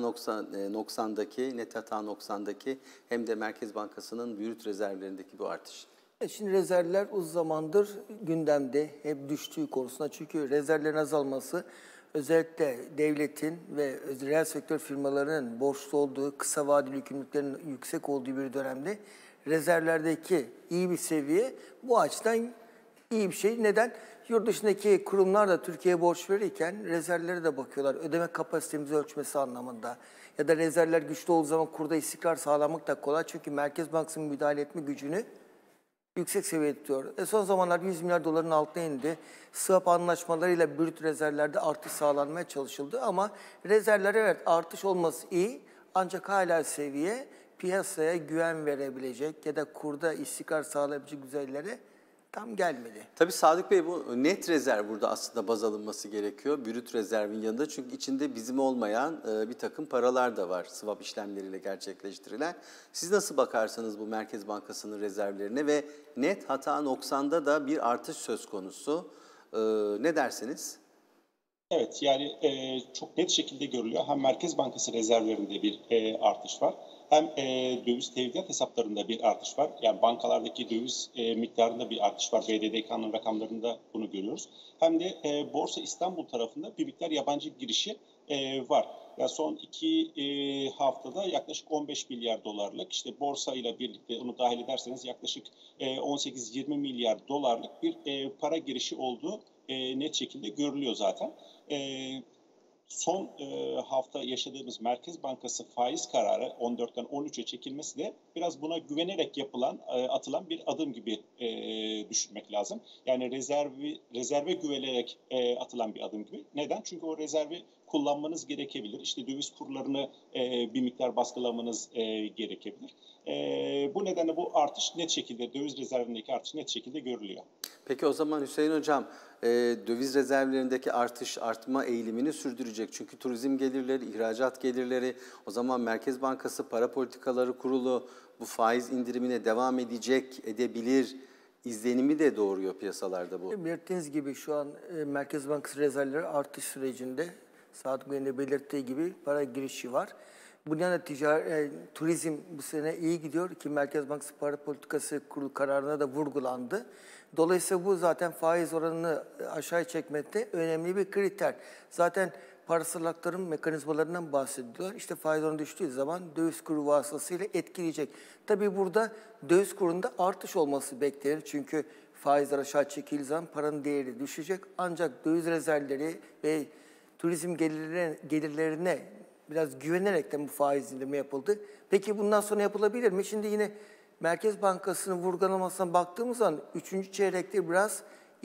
noksandaki hem de Merkez Bankası'nın brüt rezervlerindeki bu artış. Şimdi rezervler uzun zamandır gündemde, hep düştüğü konusunda. Çünkü rezervlerin azalması özellikle devletin ve reel sektör firmalarının borçlu olduğu, kısa vadeli yükümlülüklerin yüksek olduğu bir dönemde rezervlerdeki iyi bir seviye bu açıdan iyi bir şey. Neden? Yurt dışındaki kurumlar da Türkiye'ye borç verirken rezervlere de bakıyorlar. Ödeme kapasitemizi ölçmesi anlamında. Ya da rezervler güçlü olduğu zaman kurda istikrar sağlamak da kolay. Çünkü Merkez Bankası'nın müdahale etme gücünü yüksek seviyede tutuyor. Son zamanlarda 100 milyar doların altına indi. Swap anlaşmalarıyla brüt rezervlerde artış sağlanmaya çalışıldı. Ama rezervler evet artış olması iyi. Ancak hala seviye piyasaya güven verebilecek ya da kurda istikrar sağlayabilecek düzeylere tam gelmedi. Tabii Sadık Bey, bu net rezerv burada aslında baz alınması gerekiyor. Brüt rezervin yanında, çünkü içinde bizim olmayan bir takım paralar da var swap işlemleriyle gerçekleştirilen. Siz nasıl bakarsanız bu Merkez Bankası'nın rezervlerine ve net hata noksanda da bir artış söz konusu. Ne dersiniz? Evet, yani çok net şekilde görülüyor. Hem Merkez Bankası rezervlerinde bir artış var. Hem döviz tevdiat hesaplarında bir artış var. Yani bankalardaki döviz miktarında bir artış var. BDDK'nın rakamlarında bunu görüyoruz. Hem de Borsa İstanbul tarafında bir miktar yabancı girişi var. Yani son 2 haftada yaklaşık 15 milyar dolarlık, işte borsa ile birlikte onu dahil ederseniz yaklaşık 18-20 milyar dolarlık bir para girişi olduğu net şekilde görülüyor zaten. Son hafta yaşadığımız Merkez Bankası faiz kararı 14'ten 13'e çekilmesi de biraz buna güvenerek atılan bir adım gibi düşünmek lazım. Yani rezerve güvenerek atılan bir adım gibi. Neden? Çünkü o rezervi kullanmanız gerekebilir. İşte döviz kurlarını bir miktar baskılamanız gerekebilir. Bu nedenle bu artış net şekilde, döviz rezervindeki artış net şekilde görülüyor. Peki o zaman Hüseyin Hocam, döviz rezervlerindeki artma eğilimini sürdürecek. Çünkü turizm gelirleri, ihracat gelirleri, o zaman Merkez Bankası Para Politikaları Kurulu bu faiz indirimine devam edebilir izlenimi de doğuruyor piyasalarda bu. Belirttiğiniz gibi şu an Merkez Bankası rezervleri artış sürecinde. Sadık Bey'in de belirttiği gibi para girişi var. Bunun yanında turizm bu sene iyi gidiyor ki Merkez Bankası Para Politikası Kurulu kararına da vurgulandı. Dolayısıyla bu zaten faiz oranını aşağı çekmekte önemli bir kriter. Zaten parasal aktarım mekanizmalarından bahsediyorlar. İşte faiz oranı düştüğü zaman döviz kuru vasıtasıyla etkileyecek. Tabii burada döviz kurunda artış olması beklenir. Çünkü faizler aşağı çekildiği zaman paranın değeri düşecek. Ancak döviz rezervleri ve turizm gelirlerine biraz güvenerekten bu faiz indirimi yapıldı. Peki bundan sonra yapılabilir mi? Şimdi yine Merkez Bankası'nın vurgulamasına baktığımız zaman 3. çeyrekte biraz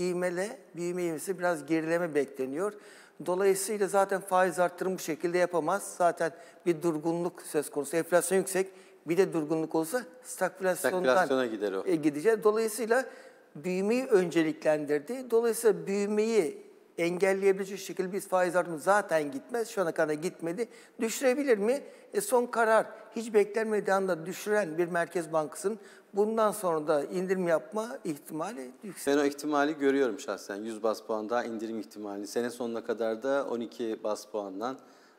büyüme ivmesi biraz gerileme bekleniyor. Dolayısıyla zaten faiz arttırımı bu şekilde yapamaz. Zaten bir durgunluk söz konusu. Enflasyon yüksek, bir de durgunluk olsa stagflasyona gider o. Gideceğiz. Dolayısıyla büyümeyi önceliklendirdi. Dolayısıyla büyümeyi engelleyebilecek şekilde biz faiz artımı zaten gitmez. Şu ana kadar gitmedi. Düşürebilir mi? Son karar hiç beklenmediği anda düşüren bir Merkez Bankası'nın bundan sonra da indirim yapma ihtimali yüksek. Ben o ihtimali görüyorum şahsen. 100 bas puan daha indirim ihtimali. Sene sonuna kadar da 12 bas puandan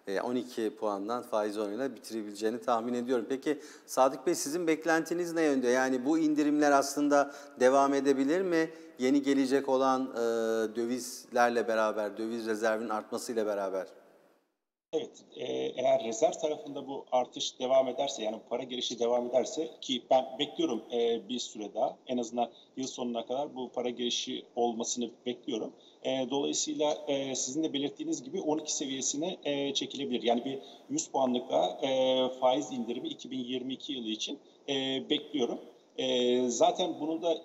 12 puandan faiz oranıyla bitirebileceğini tahmin ediyorum. Peki Sadık Bey, sizin beklentiniz ne yönde? Yani bu indirimler aslında devam edebilir mi? Yeni gelecek olan dövizlerle beraber, döviz rezervinin artmasıyla beraber. Evet, eğer rezerv tarafında bu artış devam ederse, yani para girişi devam ederse, ki ben bekliyorum bir süre daha, en azından yıl sonuna kadar bu para girişi olmasını bekliyorum. Dolayısıyla sizin de belirttiğiniz gibi 12 seviyesine çekilebilir. Yani bir 100 puanlık daha faiz indirimi 2022 yılı için bekliyorum. Zaten bunun da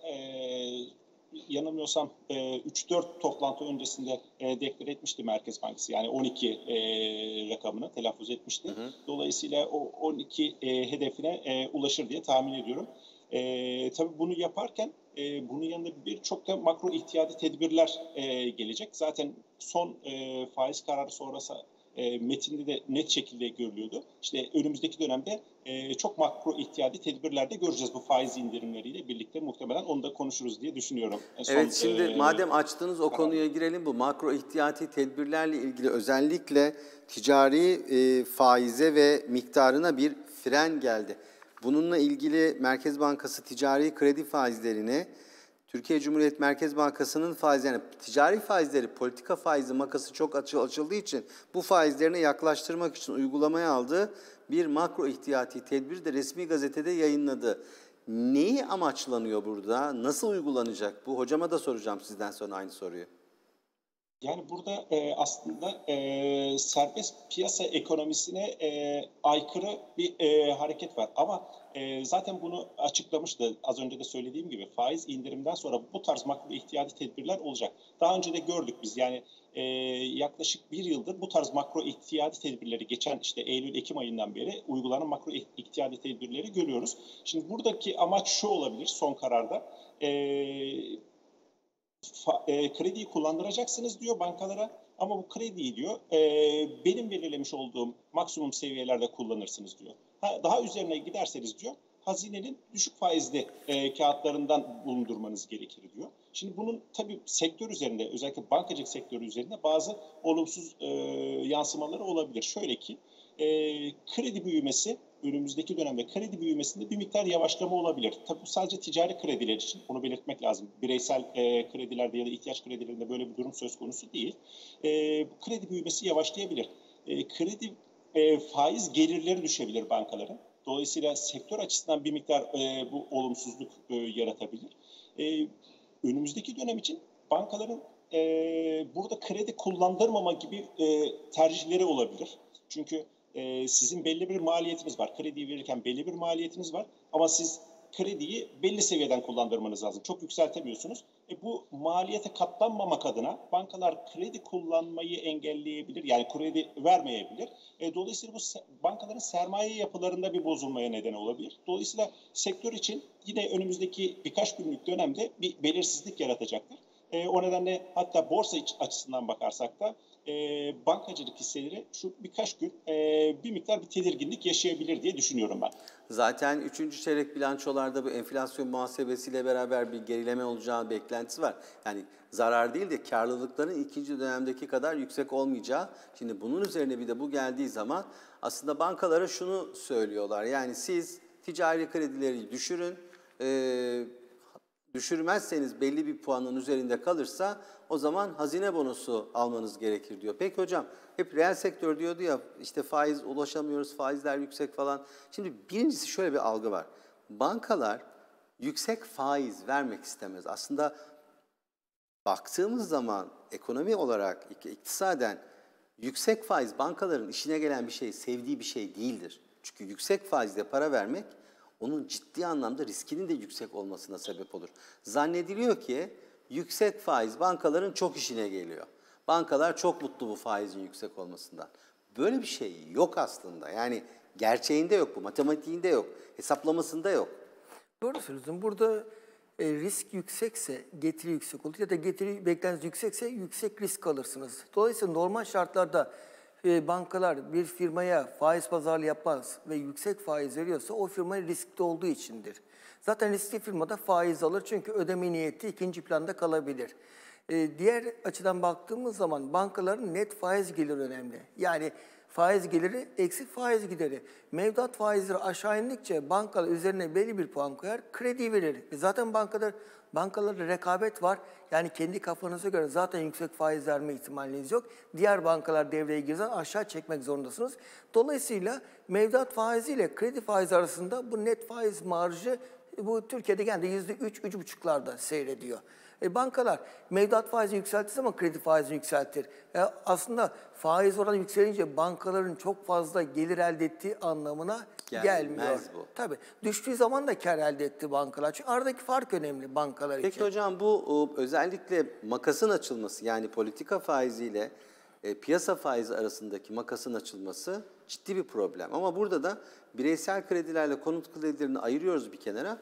yanılmıyorsam 3-4 toplantı öncesinde deklare etmişti Merkez Bankası. Yani 12 rakamını telaffuz etmişti. Dolayısıyla o 12 hedefine ulaşır diye tahmin ediyorum. Tabii bunu yaparken bunun yanında birçok da makro ihtiyati tedbirler gelecek. Zaten son faiz kararı sonrası metinde de net şekilde görülüyordu. İşte önümüzdeki dönemde çok makro ihtiyati tedbirler de göreceğiz bu faiz indirimleriyle birlikte, muhtemelen onu da konuşuruz diye düşünüyorum. Evet, şimdi madem açtınız o konuya girelim. Bu makro ihtiyati tedbirlerle ilgili özellikle ticari faize ve miktarına bir fren geldi. bununla ilgili Merkez Bankası ticari kredi faizlerini Türkiye Cumhuriyet Merkez Bankası'nın faiz, yani ticari faizleri, politika faizi makası çok açıldığı için bu faizlerine yaklaştırmak için uygulamaya aldığı bir makro ihtiyati tedbir de resmi gazetede yayınladı. Neyi amaçlanıyor burada? Nasıl uygulanacak bu? Hocama da soracağım sizden sonra aynı soruyu. Yani burada aslında serbest piyasa ekonomisine aykırı bir hareket var. Ama zaten bunu açıklamıştı. Az önce de söylediğim gibi faiz indirimden sonra bu tarz makro ihtiyati tedbirler olacak. Daha önce de gördük biz. Yani yaklaşık bir yıldır bu tarz makro ihtiyati tedbirleri geçen işte Eylül-Ekim ayından beri uygulanan makro ihtiyati tedbirleri görüyoruz. Şimdi buradaki amaç şu olabilir son kararda. Krediyi kullandıracaksınız diyor bankalara ama bu krediyi diyor benim belirlemiş olduğum maksimum seviyelerde kullanırsınız diyor. Daha üzerine giderseniz diyor hazinenin düşük faizli kağıtlarından bulundurmanız gerekir diyor. Şimdi bunun tabii sektör üzerinde, özellikle bankacılık sektörü üzerinde bazı olumsuz yansımaları olabilir. Şöyle ki kredi büyümesi, önümüzdeki dönemde kredi büyümesinde bir miktar yavaşlama olabilir. Tabii bu sadece ticari krediler için, onu belirtmek lazım. Bireysel kredilerde ya da ihtiyaç kredilerinde böyle bir durum söz konusu değil. Kredi büyümesi yavaşlayabilir. Kredi faiz gelirleri düşebilir bankaların. Dolayısıyla sektör açısından bir miktar bu olumsuzluk yaratabilir. Önümüzdeki dönem için bankaların burada kredi kullandırmama gibi tercihleri olabilir. Çünkü sizin belli bir maliyetiniz var. Krediyi verirken belli bir maliyetiniz var. Ama siz krediyi belli seviyeden kullandırmanız lazım. Çok yükseltemiyorsunuz. Bu maliyete katlanmamak adına bankalar kredi kullanmayı engelleyebilir. Yani kredi vermeyebilir. Dolayısıyla bu bankaların sermaye yapılarında bir bozulmaya neden olabilir. Dolayısıyla sektör için yine önümüzdeki birkaç günlük dönemde bir belirsizlik yaratacaktır. O nedenle hatta borsa açısından bakarsak da bankacılık hisseleri şu birkaç gün bir miktar bir tedirginlik yaşayabilir diye düşünüyorum ben. Zaten 3. çeyrek bilançolarda bu enflasyon muhasebesiyle beraber bir gerileme olacağı beklentisi var. Yani zarar değil de karlılıkların ikinci dönemdeki kadar yüksek olmayacağı. Şimdi bunun üzerine bir de bu geldiği zaman aslında bankalara şunu söylüyorlar. Yani siz ticari kredileri düşürün, düşürmezseniz belli bir puanın üzerinde kalırsa o zaman hazine bonosu almanız gerekir diyor. Peki hocam hep reel sektör diyordu ya işte faiz ulaşamıyoruz, faizler yüksek falan. Şimdi birincisi şöyle bir algı var. Bankalar yüksek faiz vermek istemez. Aslında baktığımız zaman ekonomi olarak, iktisaden yüksek faiz bankaların işine gelen bir şey, sevdiği bir şey değildir. Çünkü yüksek faizle para vermek onun ciddi anlamda riskinin de yüksek olmasına sebep olur. Zannediliyor ki yüksek faiz bankaların çok işine geliyor. Bankalar çok mutlu bu faizin yüksek olmasından. Böyle bir şey yok aslında. Yani gerçeğinde yok bu, matematiğinde yok, hesaplamasında yok. Doğru söylüyorsun. Burada risk yüksekse getiri yüksek olur ya da getiri beklentisi yüksekse yüksek risk alırsınız. Dolayısıyla normal şartlarda bankalar bir firmaya faiz pazarlığı yapmaz ve yüksek faiz veriyorsa o firma riskli olduğu içindir. Zaten riskli firmada faiz alır çünkü ödeme niyeti ikinci planda kalabilir. Diğer açıdan baktığımız zaman bankaların net faiz geliri önemli. Yani faiz geliri eksi faiz gideri. Mevduat faizleri aşağı indikçe bankalar üzerine belli bir puan koyar, kredi verir. Zaten bankalarda rekabet var. Yani kendi kafanıza göre zaten yüksek faiz verme ihtimaliniz yok. Diğer bankalar devreye girsen aşağı çekmek zorundasınız. Dolayısıyla mevduat faizi ile kredi faizi arasında bu net faiz marjı bu Türkiye'de genelde %3-3,5'larda seyrediyor. Bankalar mevduat faizi yükselttiği zaman kredi faizini yükseltir. Aslında faiz oranı yükselince bankaların çok fazla gelir elde ettiği anlamına gelmiyor. Bu. Tabii. Düştüğü zaman da kar elde etti bankalar. Çünkü aradaki fark önemli bankalar için. Peki hocam bu özellikle makasın açılması yani politika faiziyle piyasa faizi arasındaki makasın açılması ciddi bir problem. Ama burada da bireysel kredilerle konut kredilerini ayırıyoruz bir kenara.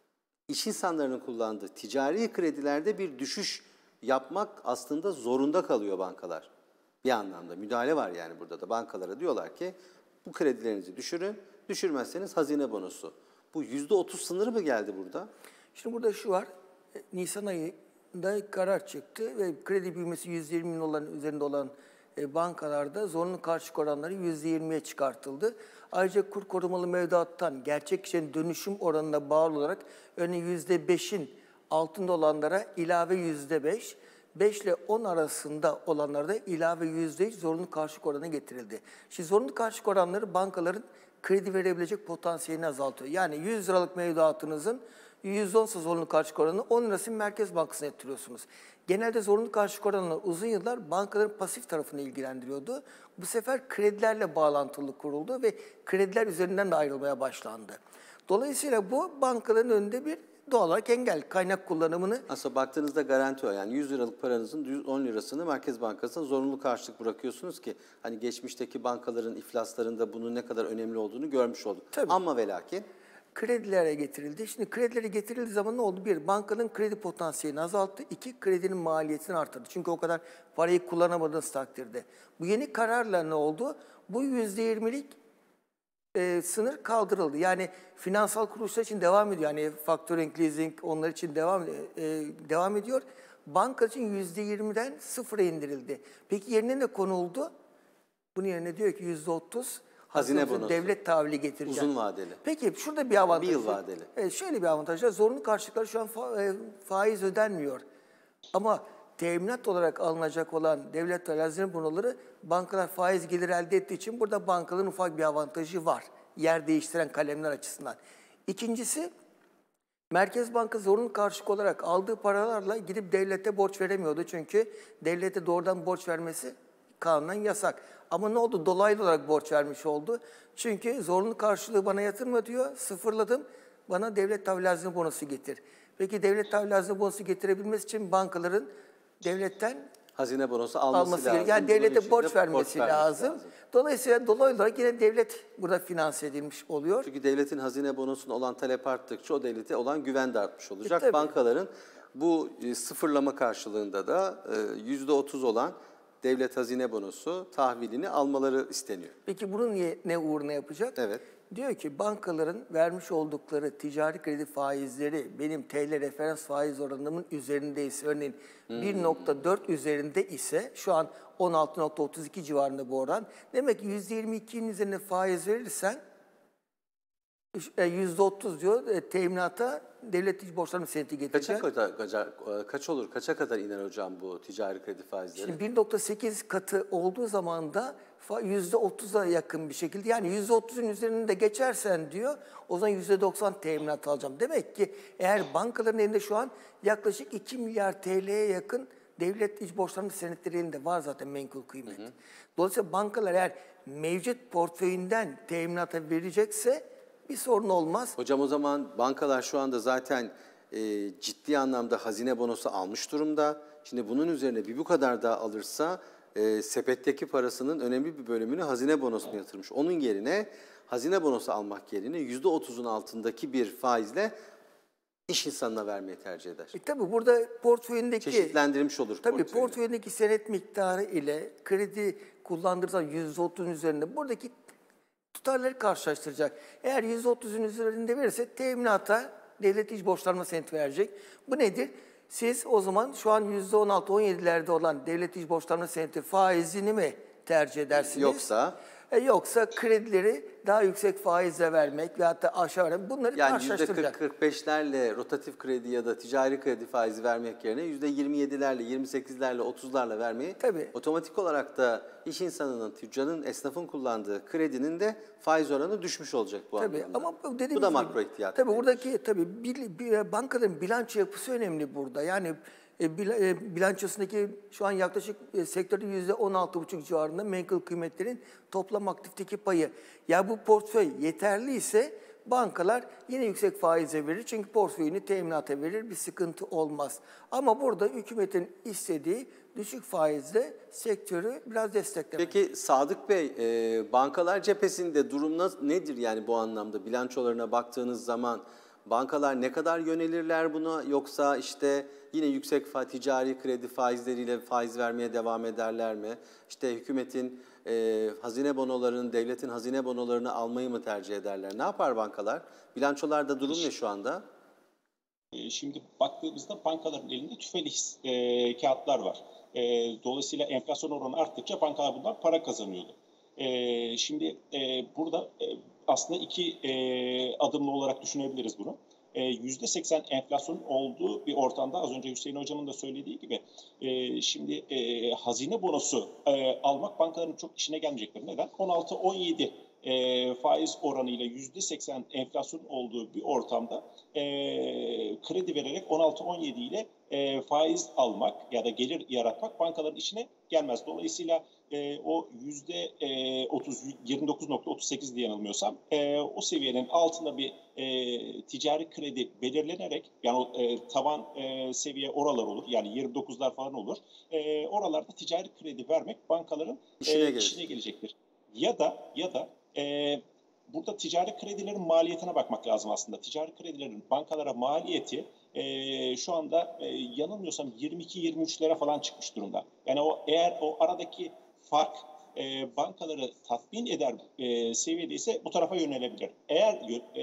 İş insanlarının kullandığı ticari kredilerde bir düşüş yapmak aslında zorunda kalıyor bankalar. Bir anlamda müdahale var yani burada da bankalara diyorlar ki bu kredilerinizi düşürün, düşürmezseniz hazine bonosu. Bu %30 sınırı mı geldi burada? Şimdi burada şu var, Nisan ayında karar çıktı ve kredi büyümesi 120 bin doların üzerinde olan bankalarda zorunlu karşılık oranları %20'ye çıkartıldı. Ayrıca kur korumalı mevduattan gerçek kişinin dönüşüm oranına bağlı olarak örneğin %5'in altında olanlara ilave %5, 5 ile 10 arasında olanlara da ilave %3 zorunlu karşılık oranı getirildi. Şimdi zorunlu karşılık oranları bankaların kredi verebilecek potansiyelini azaltıyor. Yani 100 liralık mevduatınızın %10 zorunlu karşılık oranını 10 lirasını Merkez Bankası'na yatırıyorsunuz. Genelde zorunlu karşılık oranları uzun yıllar bankaların pasif tarafını ilgilendiriyordu. Bu sefer kredilerle bağlantılı kuruldu ve krediler üzerinden de ayrılmaya başlandı. Dolayısıyla bu bankaların önünde bir doğal olarak engel. Kaynak kullanımını Aslında baktığınızda garanti o. Yani 100 liralık paranızın 110 lirasını Merkez Bankası'na zorunlu karşılık bırakıyorsunuz ki hani geçmişteki bankaların iflaslarında bunun ne kadar önemli olduğunu görmüş olduk. Tabii. Ama ve lakin kredilere getirildi. Şimdi kredilere getirildiği zaman ne oldu? Bir, bankanın kredi potansiyelini azalttı. İki, kredinin maliyetini arttırdı. Çünkü o kadar parayı kullanamadığınız takdirde. Bu yeni kararla ne oldu? Bu %20'lik sınır kaldırıldı. Yani finansal kuruluşlar için devam ediyor. Yani factoring, leasing onlar için devam ediyor. Banka için %20'den sıfıra indirildi. Peki yerine ne konuldu? Bunun yerine diyor ki %30 Hazine bonosu. devlet tahvili getireceğim. Uzun vadeli. Peki şurada bir avantaj. Bir yıl vadeli. Evet, şöyle bir avantaj var. Zorunlu karşılıklar şu an faiz ödenmiyor. Ama teminat olarak alınacak olan devlet ve hazine bonoları bankalar faiz geliri elde ettiği için burada bankaların ufak bir avantajı var. Yer değiştiren kalemler açısından. İkincisi, Merkez Bankası zorunlu karşılık olarak aldığı paralarla gidip devlete borç veremiyordu. Çünkü devlete doğrudan borç vermesi kanunen yasak. Ama ne oldu? Dolaylı olarak borç vermiş oldu. Çünkü zorunlu karşılığı bana yatırma diyor, sıfırladım, bana devlet tahvil hazine bonosu getir. Peki devlet tahvil hazine bonosu getirebilmesi için bankaların devletten hazine bonosu alması lazım. gerekiyor. Yani Bunun devlete için de borç vermesi lazım. Dolayısıyla dolaylı olarak yine devlet burada finanse edilmiş oluyor. Çünkü devletin hazine bonosuna olan talep arttıkça o devlete olan güven de artmış olacak. Tabii. Bankaların bu sıfırlama karşılığında da %30 olan devlet hazine bonosu tahvilini almaları isteniyor. Peki bunu ne uğruna yapacak? Evet. Diyor ki bankaların vermiş oldukları ticari kredi faizleri benim TL referans faiz oranımın üzerindeyse, örneğin 1.4 üzerinde ise şu an 16.32 civarında bu oran. Demek ki %22'nin üzerine faiz verirsen %30 diyor teminata devlet iç borçlarının seneti getirecek. Kaça kadar iner hocam bu ticari kredi faizleri? Şimdi 1.8 katı olduğu zaman da %30'a yakın bir şekilde, yani %30'un üzerinde geçersen diyor, o zaman %90 teminat alacağım. Demek ki eğer bankaların elinde şu an yaklaşık 2 milyar TL'ye yakın devlet iç borçlarının senetleri elinde var zaten menkul kıymet. Dolayısıyla bankalar eğer mevcut portföyünden teminata verecekse bir sorun olmaz. Hocam o zaman bankalar şu anda zaten ciddi anlamda hazine bonosu almış durumda. Şimdi bunun üzerine bu kadar daha alırsa sepetteki parasının önemli bir bölümünü hazine bonosuna yatırmış. Onun yerine hazine bonosu almak yerine %30'un altındaki bir faizle iş insanına vermeyi tercih eder. Tabii burada portföyündeki Çeşitlendirilmiş olur portföyündeki senet miktarı ile kredi kullandırırsan %30'un üzerinde buradaki tutarları karşılaştıracak. Eğer %30'un üzerinde verirse teminata devlet iç borçlanma seneti verecek. Bu nedir? Siz o zaman şu an %16-17'lerde olan devlet iç borçlanma seneti faizini mi tercih edersiniz? Yoksa kredileri daha yüksek faizle vermek veyahut da aşağı vermek, bunları karşılaştıracak. Yani %40-45'lerle rotatif kredi ya da ticari kredi faizi vermek yerine %27'lerle, 28'lerle, 30'larla vermeyi otomatik olarak da iş insanının, tüccarın, esnafın kullandığı kredinin de faiz oranı düşmüş olacak bu anlamda. Ama bu da makro ihtiyat. Buradaki bankaların bilanço yapısı önemli burada. Yani bilançosundaki şu an yaklaşık sektörde %16,5 civarında menkul kıymetlerin toplam aktifteki payı. Ya bu portföy yeterli ise bankalar yine yüksek faize verir. Çünkü portföyünü teminata verir, bir sıkıntı olmaz. Ama burada hükümetin istediği düşük faizle sektörü biraz desteklemek. Peki Sadık Bey, bankalar cephesinde durum nedir yani bu anlamda? Bilançolarına baktığınız zaman bankalar ne kadar yönelirler buna, yoksa işte yine yüksek ticari kredi faizleriyle faiz vermeye devam ederler mi? İşte hükümetin hazine bonolarını, devletin hazine bonolarını almayı mı tercih ederler? Ne yapar bankalar? Bilançolarda durum ne şu anda? Şimdi baktığımızda bankaların elinde tüfeli kağıtlar var. Dolayısıyla enflasyon oranı arttıkça bankalar bundan para kazanıyordu. Şimdi burada aslında iki adımlı olarak düşünebiliriz bunu. %80 enflasyon olduğu bir ortamda az önce Hüseyin Hocam'ın da söylediği gibi şimdi hazine bonosu almak bankaların çok işine gelmeyecektir. Neden? 16-17 faiz oranıyla %80 enflasyon olduğu bir ortamda kredi vererek 16-17 ile faiz almak ya da gelir yaratmak bankaların işine gelmez. Dolayısıyla o %29.38 diye yanılmıyorsam o seviyenin altında bir ticari kredi belirlenerek yani o taban seviye oralar olur yani 29'lar falan olur. Oralarda ticari kredi vermek bankaların işine gelecektir. Ya da burada ticari kredilerin maliyetine bakmak lazım aslında. Ticari kredilerin bankalara maliyeti şu anda yanılmıyorsam 22-23'lere falan çıkmış durumda. Yani eğer o aradaki fark bankaları tatmin eder seviyedeyse bu tarafa yönelebilir. Eğer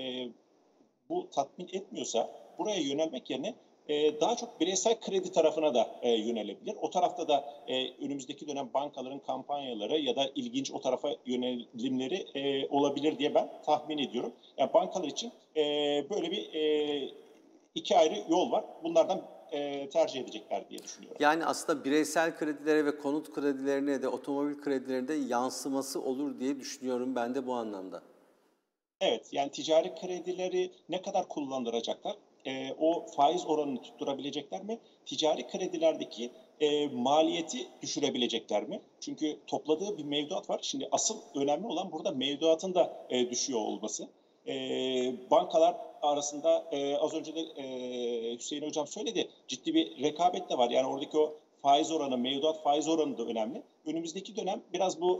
bu tatmin etmiyorsa buraya yönelmek yerine daha çok bireysel kredi tarafına da yönelebilir. O tarafta da önümüzdeki dönem bankaların kampanyaları ya da ilginç o tarafa yönelimleri olabilir diye ben tahmin ediyorum. Yani bankalar için böyle bir iki ayrı yol var. Bunlardan tercih edecekler diye düşünüyorum. Yani aslında bireysel kredilere ve konut kredilerine de otomobil kredilerine de yansıması olur diye düşünüyorum ben de bu anlamda. Evet, yani ticari kredileri ne kadar kullandıracaklar? O faiz oranını tutturabilecekler mi? Ticari kredilerdeki maliyeti düşürebilecekler mi? Çünkü topladığı bir mevduat var. Şimdi asıl önemli olan burada mevduatın da düşüyor olması. Bankalar arasında az önce de Hüseyin Hocam söyledi, ciddi bir rekabet de var. Yani oradaki o faiz oranı, mevduat faiz oranı da önemli. Önümüzdeki dönem biraz bu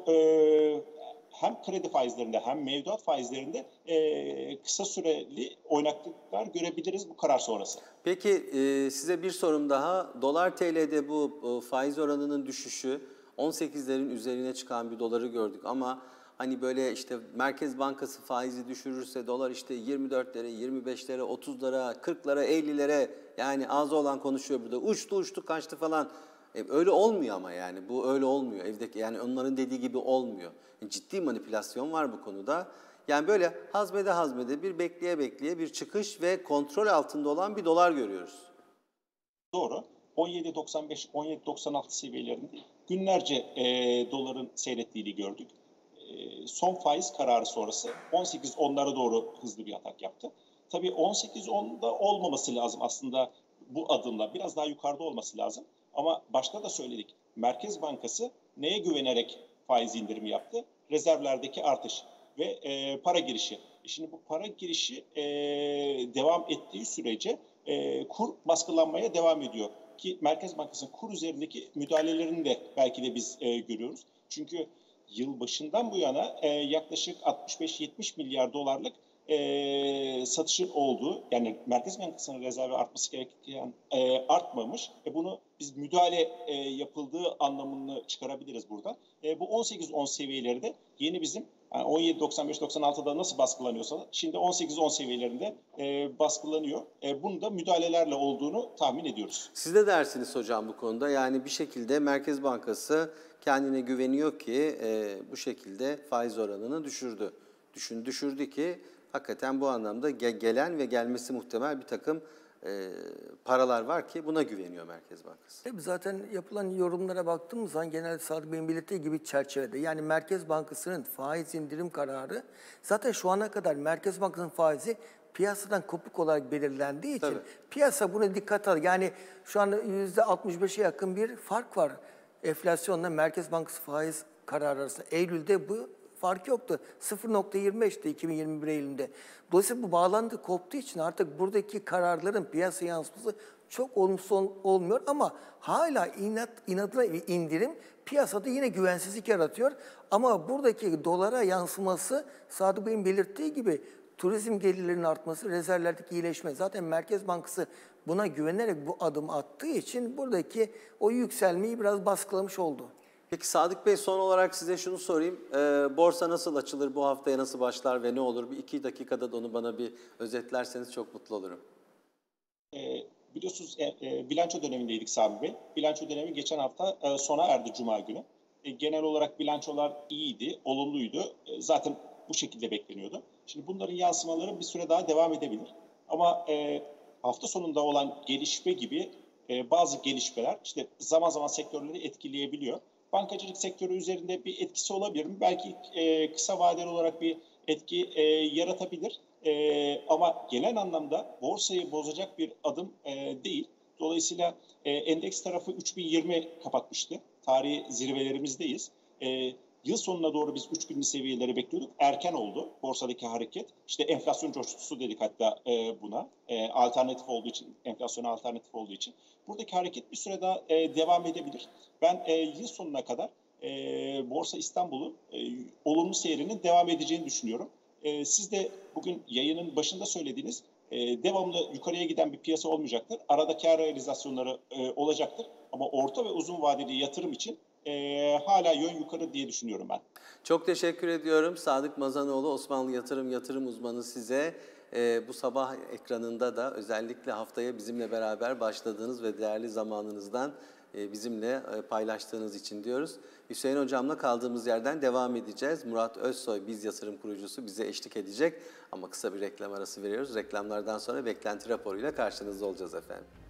hem kredi faizlerinde hem mevduat faizlerinde kısa süreli oynaklıklar görebiliriz bu karar sonrası. Peki size bir sorum daha. Dolar TL'de bu faiz oranının düşüşü 18'lerin üzerine çıkan bir doları gördük ama hani böyle işte Merkez Bankası faizi düşürürse dolar işte 24'lere, 25'lere, 30'lara, 40'lara, 50'lere yani ağzı olan konuşuyor burada. Uçtu kaçtı falan. Öyle olmuyor ama yani bu öyle olmuyor. Evdeki yani onların dediği gibi olmuyor. Ciddi manipülasyon var bu konuda. Yani böyle hazmede bir bekleye bir çıkış ve kontrol altında olan bir dolar görüyoruz. Doğru. 17.95-17.96 seviyelerinde günlerce doların seyrettiğini gördük. Son faiz kararı sonrası 18.10'lara doğru hızlı bir atak yaptı. Tabii 18.10'da olmaması lazım aslında bu adımla. Biraz daha yukarıda olması lazım. Ama başta da söyledik. Merkez Bankası neye güvenerek faiz indirimi yaptı? Rezervlerdeki artış ve para girişi. Şimdi bu para girişi devam ettiği sürece kur baskılanmaya devam ediyor. Ki Merkez Bankası'nın kur üzerindeki müdahalelerini de belki de biz görüyoruz. Çünkü yıl başından bu yana yaklaşık 65-70 milyar dolarlık satışın olduğu, yani Merkez Bankası'nın rezervi artması gereken artmamış. Bunu biz müdahale yapıldığı anlamını çıkarabiliriz burada. Bu 18-10 seviyeleri de yeni bizim yani 17.95-96'da nasıl baskılanıyorsa şimdi 18-10 seviyelerinde baskılanıyor. Bunun da müdahalelerle olduğunu tahmin ediyoruz. Siz de dersiniz hocam bu konuda. Yani bir şekilde Merkez Bankası kendine güveniyor ki bu şekilde faiz oranını düşürdü. Düşürdü ki hakikaten bu anlamda gelen ve gelmesi muhtemel bir takım paralar var ki buna güveniyor Merkez Bankası. Tabii zaten yapılan yorumlara baktığımız zaman genelde Sadık Bey'in belirttiği gibi çerçevede. Yani Merkez Bankası'nın faiz indirim kararı zaten şu ana kadar Merkez Bankası'nın faizi piyasadan kopuk olarak belirlendiği için Tabii. piyasa buna dikkat alır. Yani şu an %65'e yakın bir fark var enflasyonla Merkez Bankası faiz kararı arasında. Eylül'de bu fark yoktu. 0.25'ti 2021 Eylül'de. Dolayısıyla bu bağlantı koptuğu için artık buradaki kararların piyasa yansıması çok olumsuz olmuyor ama hala inadına indirim piyasada yine güvensizlik yaratıyor. Ama buradaki dolara yansıması Sadık Bey'in belirttiği gibi turizm gelirlerinin artması, rezervlerdeki iyileşme. Zaten Merkez Bankası buna güvenerek bu adım attığı için buradaki o yükselmeyi biraz baskılamış oldu. Peki Sadık Bey son olarak size şunu sorayım. Borsa nasıl açılır, bu haftaya nasıl başlar ve ne olur? Bir 2 dakikada da onu bana bir özetlerseniz çok mutlu olurum. Biliyorsunuz bilanço dönemindeydik Sami Bey. Bilanço dönemi geçen hafta sona erdi Cuma günü. Genel olarak bilançolar iyiydi, olumluydu. Zaten bu şekilde bekleniyordu. Şimdi bunların yansımaları bir süre daha devam edebilir. Ama hafta sonunda olan gelişme gibi bazı gelişmeler işte zaman zaman sektörleri etkileyebiliyor. Bankacılık sektörü üzerinde bir etkisi olabilir mi? Belki kısa vadeli olarak bir etki yaratabilir. Ama genel anlamda borsayı bozacak bir adım değil. Dolayısıyla endeks tarafı 3020 kapatmıştı. Tarihi zirvelerimizdeyiz. Yıl sonuna doğru biz 3000'li seviyeleri bekliyorduk. Erken oldu borsadaki hareket. İşte enflasyon coşkusu dedik hatta buna. Alternatif olduğu için, enflasyona alternatif olduğu için. Buradaki hareket bir süre daha devam edebilir. Ben yıl sonuna kadar Borsa İstanbul'un olumlu seyrinin devam edeceğini düşünüyorum. Siz de bugün yayının başında söylediğiniz devamlı yukarıya giden bir piyasa olmayacaktır. Arada kar realizasyonları olacaktır. Ama orta ve uzun vadeli yatırım için hala yön yukarı diye düşünüyorum ben. Çok teşekkür ediyorum. Sadık Mazanoğlu, Osmanlı yatırım uzmanı size. Bu sabah ekranında da özellikle haftaya bizimle beraber başladığınız ve değerli zamanınızdan bizimle paylaştığınız için diyoruz. Hüseyin Hocam'la kaldığımız yerden devam edeceğiz. Murat Özsoy, Biz Yatırım kurucusu bize eşlik edecek. Ama kısa bir reklam arası veriyoruz. Reklamlardan sonra beklenti raporuyla karşınızda olacağız efendim.